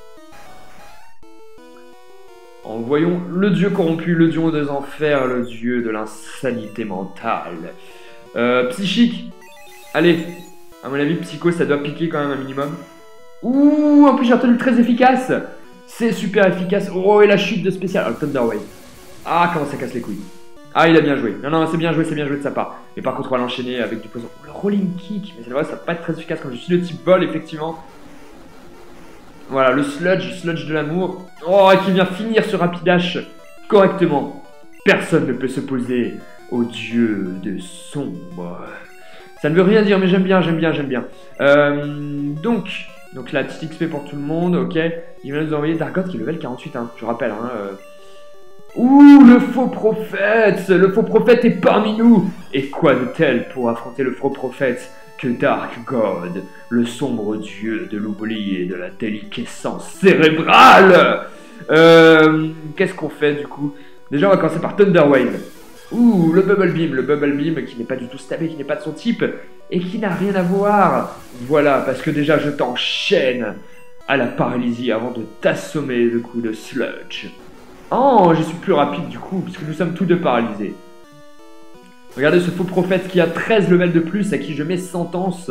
Envoyons le dieu corrompu, le dieu des enfers, le dieu de l'insanité mentale. Euh, psychique. Allez, à mon avis, psycho, ça doit piquer quand même un minimum. Ouh, en plus j'ai retenu très efficace. C'est super efficace. Oh, et la chute de spécial. Oh, Thunder Wave. Ah, comment ça casse les couilles. Ah, il a bien joué. Non, non, c'est bien joué, c'est bien joué de sa part. Mais par contre, on va l'enchaîner avec du poison. Le rolling kick. Mais c'est vrai, ça va pas être très efficace quand je suis le type vol, effectivement. Voilà, le sludge, sludge de l'amour. Oh, qui vient finir ce Rapidash correctement. Personne ne peut s'opposer au dieu de sombre. Ça ne veut rien dire, mais j'aime bien, j'aime bien, j'aime bien. Euh, donc, donc la petite X P pour tout le monde, ok. Il va nous envoyer Dargot qui est level quarante-huit, hein, je rappelle, hein. Euh, Ouh, le faux prophète! Le faux prophète est parmi nous! Et quoi de tel pour affronter le faux prophète que Dark God, le sombre dieu de l'oubli et de la déliquescence cérébrale? Euh, Qu'est-ce qu'on fait du coup? Déjà, on va commencer par Thunder Wave. Ouh, le Bubble Beam, le Bubble Beam qui n'est pas du tout stabé, qui n'est pas de son type et qui n'a rien à voir. Voilà, parce que déjà, je t'enchaîne à la paralysie avant de t'assommer de coups de sludge. Oh, je suis plus rapide du coup, puisque nous sommes tous deux paralysés. Regardez ce faux prophète qui a treize levels de plus, à qui je mets sentence.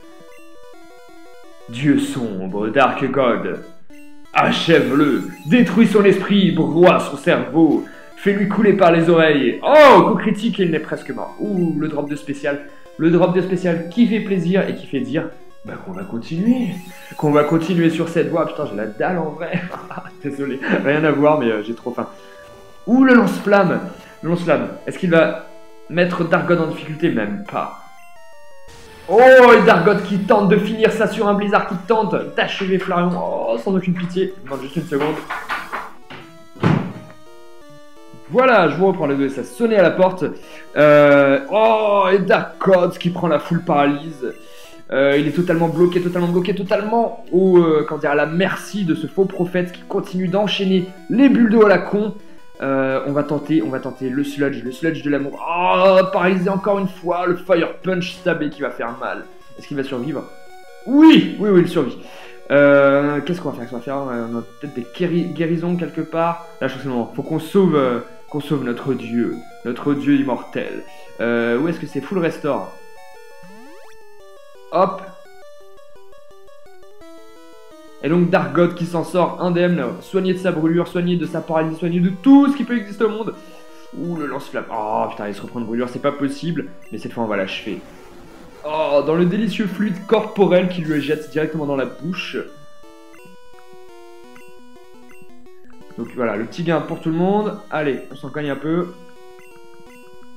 Dieu sombre, Dark God, achève-le, détruis son esprit, broie son cerveau, fais-lui couler par les oreilles. Oh, coup critique, il n'est presque mort. Ouh, le drop de spécial, le drop de spécial qui fait plaisir et qui fait dire... Bah qu'on va continuer, qu'on va continuer sur cette voie. Putain, j'ai la dalle en vrai. Désolé, rien à voir, mais euh, j'ai trop faim. Ouh, le lance-flamme. Le lance-flamme. Est-ce qu'il va mettre Dargot en difficulté? Même pas. Oh, et Dargot qui tente de finir ça sur un blizzard, qui tente d'achever Flareon. Oh, sans aucune pitié. Je demande juste une seconde. Voilà, je vous reprends les deux, ça sonnait à la porte. Euh... Oh, et Dargot qui prend la full paralyse. Euh, il est totalement bloqué, totalement bloqué, totalement au, euh, comment dire, à la merci de ce faux prophète qui continue d'enchaîner les bulles d'eau à la con. Euh, on va tenter, on va tenter le sludge, le sludge de l'amour. Oh, paralysé encore une fois, le fire punch stabé qui va faire mal. Est-ce qu'il va survivre? Oui, oui, oui, il survit. Euh, Qu'est-ce qu'on va faire? Qu'est-ce qu'on va faire? On a peut-être des guéri guérisons quelque part. Là, je pense que c'est le moment. Faut qu'on sauve, euh, qu'on sauve notre dieu, notre dieu immortel. Euh, où est-ce que c'est? Full restore. Hop. Et donc Dark God qui s'en sort indemne, soigné de sa brûlure, soigné de sa paralysie, soigné de tout ce qui peut exister au monde. Ouh, le lance-flamme. Oh putain, il se reprend de brûlure, c'est pas possible. Mais cette fois on va l'achever. Oh, dans le délicieux fluide corporel qui lui jette directement dans la bouche. Donc voilà, le petit gain pour tout le monde. Allez, on s'en cogne un peu.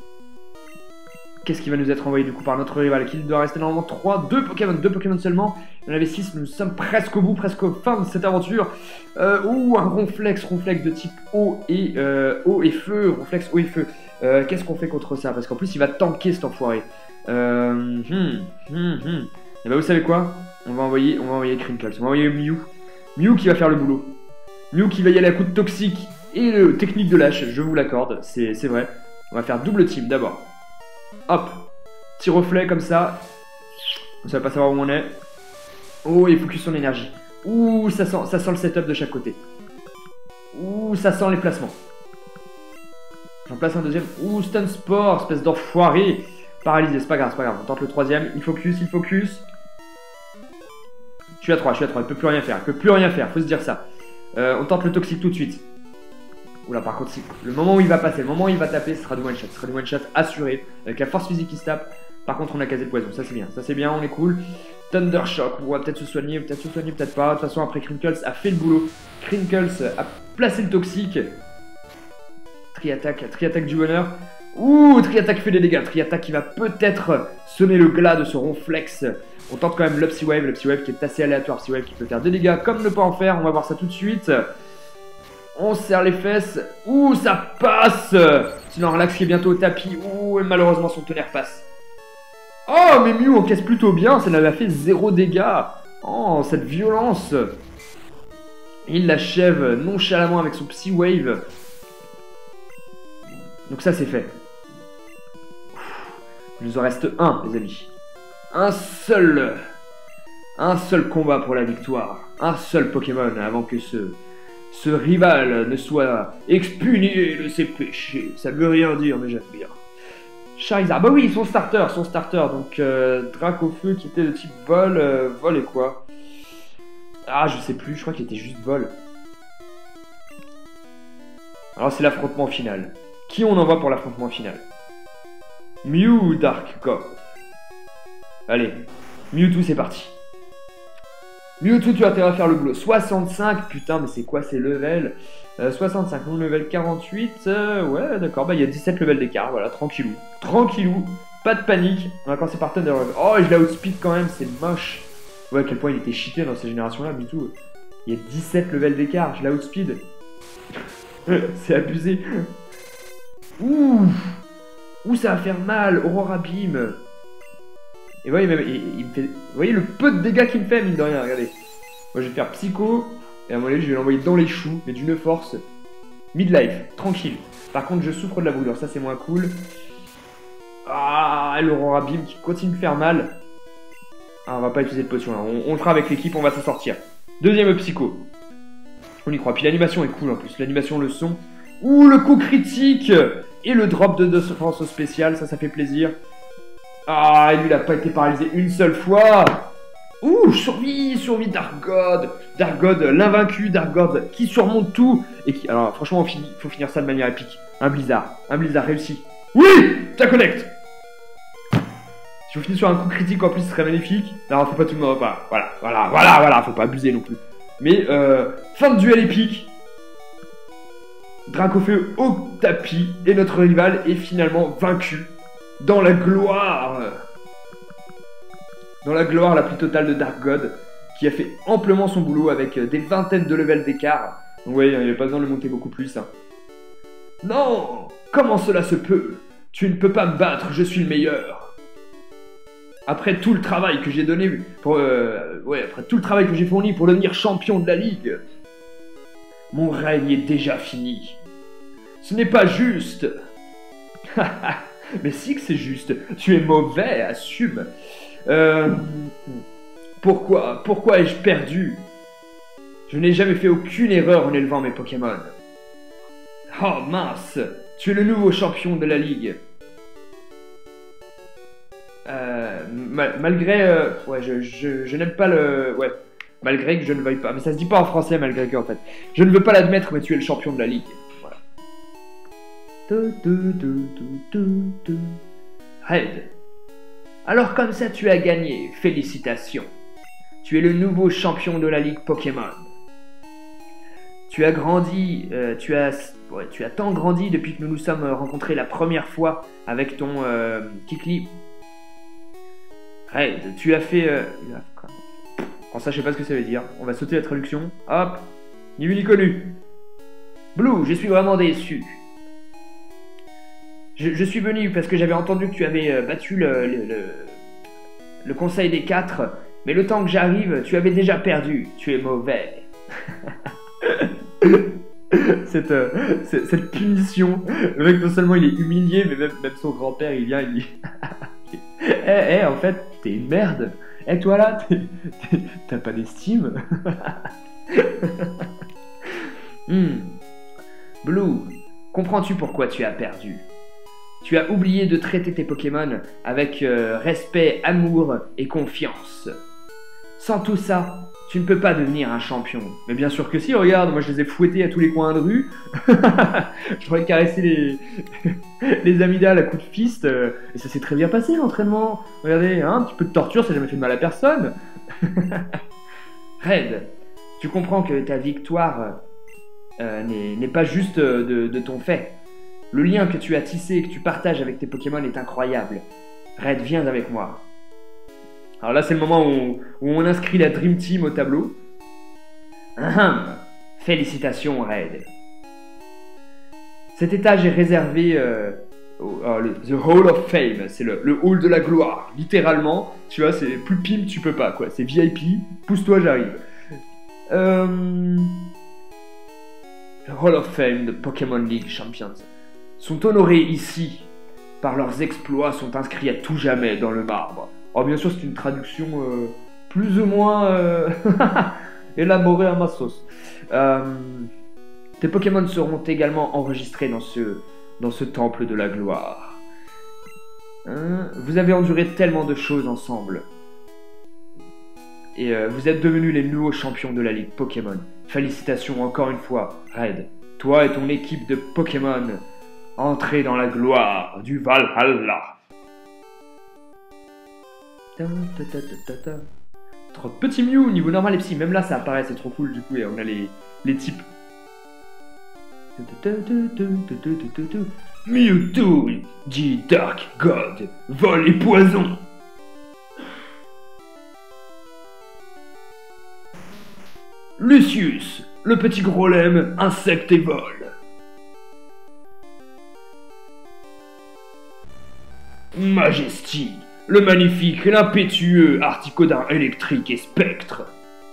Qu'est-ce qui va nous être envoyé du coup par notre rival? Qu'il doit rester normalement trois, deux Pokémon, deux Pokémon seulement. Il y en avait six, nous sommes presque au bout, presque aux fin de cette aventure. Euh, ouh, un Ronflex, Ronflex de type eau et, euh, eau et feu, Ronflex eau et feu. Euh, Qu'est-ce qu'on fait contre ça? Parce qu'en plus il va tanker cet enfoiré. Euh, hmm, hmm, hmm. Et bah vous savez quoi? On va envoyer, on va envoyer Crinkles, on va envoyer Mew. Mew qui va faire le boulot. Mew qui va y aller à coup de toxique et le technique de lâche, je vous l'accorde, c'est vrai. On va faire double team d'abord. Hop, petit reflet comme ça. On ne va pas savoir où on est. Oh, il focus son énergie. Ouh, ça sent, ça sent le setup de chaque côté. Ouh, ça sent les placements. J'en place un deuxième. Ouh, stun sport, espèce d'enfoiré. Paralysé, c'est pas grave, c'est pas grave. On tente le troisième. Il focus, il focus. Je suis à trois, je suis à trois. Il peut plus rien faire, il peut plus rien faire, faut se dire ça. Euh, on tente le toxique tout de suite. Oula, par contre, le moment où il va passer, le moment où il va taper, ce sera du one shot. Ce sera du one shot assuré. Avec la force physique qui se tape. Par contre, on a casé le poison. Ça, c'est bien. Ça, c'est bien. On est cool. Thunder Shock. On va peut-être se soigner. Peut-être se soigner, peut-être pas. De toute façon, après, Crinkles a fait le boulot. Crinkles a placé le toxique. Tri-attaque. Tri-attaque du bonheur. Ouh, Tri-attaque fait des dégâts. Tri-attaque qui va peut-être sonner le glas de ce Ronflex. On tente quand même le Psy-Wave. Le Psy-Wave qui est assez aléatoire. Psy-Wave qui peut faire des dégâts comme ne pas en faire. On va voir ça tout de suite. On serre les fesses. Ouh, ça passe. Sinon, Relax qui est bientôt au tapis. Ouh, et malheureusement, son tonnerre passe. Oh, mais Mew, on casse plutôt bien. Ça n'avait fait zéro dégâts. Oh, cette violence. Il l'achève nonchalamment avec son Psy-Wave. Donc ça, c'est fait. Il nous en reste un, les amis. Un seul. Un seul combat pour la victoire. Un seul Pokémon avant que ce... Ce rival ne soit expuni de ses péchés. Ça ne veut rien dire, mais j'aime bien. Charizard, bah oui, son starter, son starter. Donc, euh, Dracofeu qui était de type vol. Euh, vol et quoi? Ah, je sais plus, je crois qu'il était juste vol. Alors, c'est l'affrontement final. Qui on envoie pour l'affrontement final? Mew, Dark God. Allez, Mewtwo, c'est parti. Mewtwo, tu as intérêt à faire le boulot. soixante-cinq, putain, mais c'est quoi ces levels? euh, soixante-cinq, non, level quarante-huit. Euh, ouais, d'accord, bah il y a dix-sept levels d'écart, voilà, tranquillou. Tranquillou, pas de panique. On va commencer par Thunder. Oh, je l'ai outspeed quand même, c'est moche. Ouais, à quel point il était cheaté dans ces générations-là, Mewtwo. Il y a dix-sept levels d'écart, je l'ai outspeed. C'est abusé. Ouh, ouh, ça va faire mal, Aurora Beam. Et vous voyez, même, il, il me fait... vous voyez le peu de dégâts qu'il me fait, mine de rien, regardez. Moi je vais faire Psycho, et à mon avis je vais l'envoyer dans les choux, mais d'une force. Midlife, tranquille. Par contre je souffre de la brûlure, ça c'est moins cool. Ah, l'Aurora Beam qui continue de faire mal. Ah, on va pas utiliser de potion là, on, on le fera avec l'équipe, on va s'en sortir. Deuxième Psycho. On y croit, puis l'animation est cool en plus, l'animation, le son. Ouh, le coup critique. Et le drop de défense spéciale, ça, ça fait plaisir. Ah, lui, il a pas été paralysé une seule fois. Ouh, survie, survie Dark God. Dark God, l'invaincu Dark God, qui surmonte tout. Et qui, alors, franchement, il faut finir ça de manière épique. Un blizzard, un blizzard réussi. Oui, ça connecte. Si vous finissez sur un coup critique en plus, ce serait magnifique. Non, faut pas tout le monde, pas. Voilà, voilà, voilà, voilà, faut pas abuser non plus. Mais, euh, fin de duel épique. Dracofeu au tapis. Et notre rival est finalement vaincu. Dans la gloire. Dans la gloire la plus totale de Dark God. Qui a fait amplement son boulot avec des vingtaines de levels d'écart. Donc ouais, il n'y avait pas besoin de le monter beaucoup plus. Hein. Non. Comment cela se peut? Tu ne peux pas me battre, je suis le meilleur. Après tout le travail que j'ai donné pour... Euh, ouais, après tout le travail que j'ai fourni pour devenir champion de la Ligue. Mon règne est déjà fini. Ce n'est pas juste. Mais si que c'est juste. Tu es mauvais, assume. Euh... Pourquoi Pourquoi ai-je perdu? Je n'ai jamais fait aucune erreur en élevant mes Pokémon. Oh mince. Tu es le nouveau champion de la Ligue. Euh, mal, malgré... Euh, ouais, je, je, je n'aime pas le... Ouais. Malgré que je ne veuille pas. Mais ça se dit pas en français, malgré que, en fait. Je ne veux pas l'admettre, mais tu es le champion de la Ligue. Voilà. Red. Alors comme ça, tu as gagné. Félicitations. Tu es le nouveau champion de la Ligue Pokémon. Tu as grandi... Euh, tu as... ouais, tu as tant grandi depuis que nous nous sommes rencontrés la première fois avec ton euh, Kikli. Raid, tu as fait... Euh... Bon, ça, je sais pas ce que ça veut dire. On va sauter la traduction. Hop, ni vu ni connu. Blue, je suis vraiment déçu. Je, je suis venu parce que j'avais entendu que tu avais euh, battu le, le, le, le conseil des quatre, mais le temps que j'arrive, tu avais déjà perdu. Tu es mauvais. cette, euh, cette, cette punition, le mec non seulement il est humilié, mais même, même son grand-père il vient, il dit Eh, hey, hey, en fait, t'es une merde. Eh, hey, toi là, t'as pas d'estime. hmm. Blue, comprends-tu pourquoi tu as perdu? Tu as oublié de traiter tes Pokémon avec euh, respect, amour et confiance. Sans tout ça, tu ne peux pas devenir un champion. Mais bien sûr que si, regarde, moi je les ai fouettés à tous les coins de rue. Je pourrais caresser les, les amygdales à coups de fist. Euh, et ça s'est très bien passé l'entraînement. Regardez, hein, un petit peu de torture, ça n'a jamais fait de mal à personne. Red, tu comprends que ta victoire euh, n'est pas juste de, de ton fait. Le lien que tu as tissé et que tu partages avec tes Pokémon est incroyable. Red, viens avec moi. Alors là, c'est le moment où, où on inscrit la Dream Team au tableau. Ahem. Félicitations, Red. Cet étage est réservé euh, au euh, le, The Hall of Fame. C'est le, le hall de la gloire. Littéralement, tu vois, c'est plus pimp, tu peux pas, quoi. C'est V I P. Pousse-toi, j'arrive. Euh... Le Hall of Fame de Pokémon League Champions sont honorés ici par leurs exploits, sont inscrits à tout jamais dans le marbre. Alors bien sûr c'est une traduction euh, plus ou moins euh, élaborée à ma sauce. Euh, tes Pokémon seront également enregistrés dans ce, dans ce temple de la gloire. Hein, vous avez enduré tellement de choses ensemble. Et euh, vous êtes devenus les nouveaux champions de la Ligue Pokémon. Félicitations encore une fois, Red. Toi et ton équipe de Pokémon, entrez dans la gloire du Valhalla. Ta, ta, ta, ta, ta. Trop petit Mew, niveau normal et psy. Même là, ça apparaît, c'est trop cool. Du coup, et on a les, les types. Mewtwo, dit Dark God, vol et poison. Lucius, le petit gros lemme, insecte et vol. Majesty, le magnifique, l'impétueux Articodin électrique et spectre.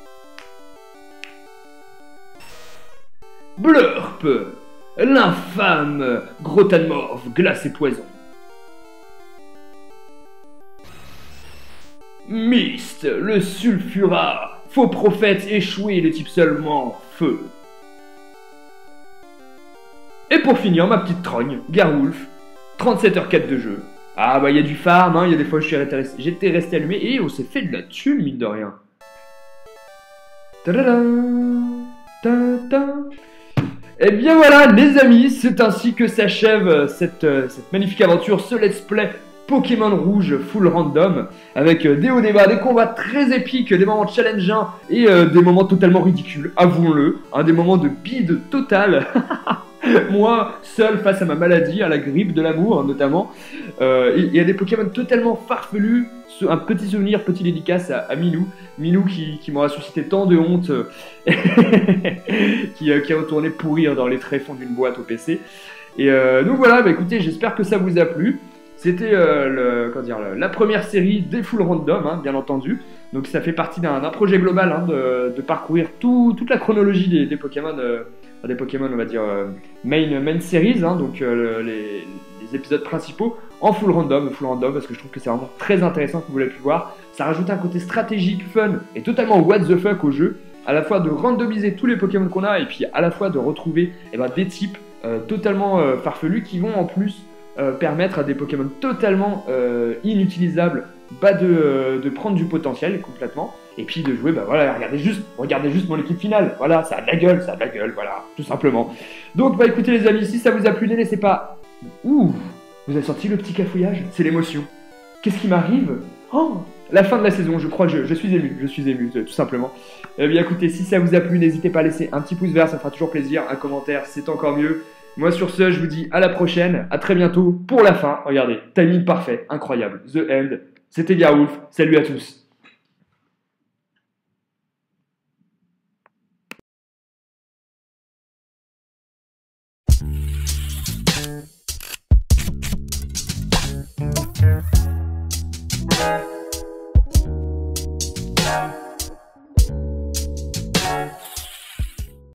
Blurp, l'infâme Grotanmorph, glace et poison. Mist, le sulfurat, faux prophète échoué de type seulement feu. Et pour finir, ma petite trogne, Garwolf, trente-sept heures quatre de jeu. Ah bah il y a du farm, hein, il y a des fois j'étais resté allumé et on s'est fait de la thune mine de rien. Et bien voilà les amis, c'est ainsi que s'achève cette, cette magnifique aventure, ce let's play Pokémon Rouge full random, avec des hauts débats, des combats très épiques, des moments challengeants et euh, des moments totalement ridicules, avouons-le, hein, des moments de bide total. Moi, seul face à ma maladie, à la grippe de l'amour notamment, euh, il y a des Pokémon totalement farfelus. Un petit souvenir, petit dédicace à, à Milou, Milou qui, qui m'aura suscité tant de honte, euh, qui, euh, qui a retourné pourrir dans les tréfonds d'une boîte au P C. Et euh, donc voilà, bah écoutez, j'espère que ça vous a plu. C'était euh, le, comment dire, le, la première série des full random, hein, bien entendu. Donc ça fait partie d'un projet global hein, de, de parcourir tout, toute la chronologie des, des Pokémon, euh, des Pokémon, on va dire euh, main, main series, hein, donc euh, les, les épisodes principaux en full random, full random parce que je trouve que c'est vraiment très intéressant comme vous l'avez pu voir. Ça rajoute un côté stratégique, fun et totalement what the fuck au jeu, à la fois de randomiser tous les Pokémon qu'on a et puis à la fois de retrouver eh ben, des types euh, totalement euh, farfelus qui vont en plus Euh, permettre à des Pokémon totalement euh, inutilisables bah de, euh, de prendre du potentiel complètement et puis de jouer, bah voilà, regardez juste, regardez juste mon équipe finale, voilà, ça a de la gueule, ça a de la gueule, voilà, tout simplement. Donc bah écoutez les amis, si ça vous a plu, ne laissez pas... Ouh, vous avez senti le petit cafouillage? C'est l'émotion. Qu'est-ce qui m'arrive? Oh, la fin de la saison, je crois que je, je suis ému, je suis ému, tout simplement. Eh bien écoutez, si ça vous a plu, n'hésitez pas à laisser un petit pouce vert, ça fera toujours plaisir, un commentaire, c'est encore mieux. Moi sur ce, je vous dis à la prochaine, à très bientôt pour la fin. Regardez, timing parfait, incroyable. The End, c'était Garwolf, salut à tous.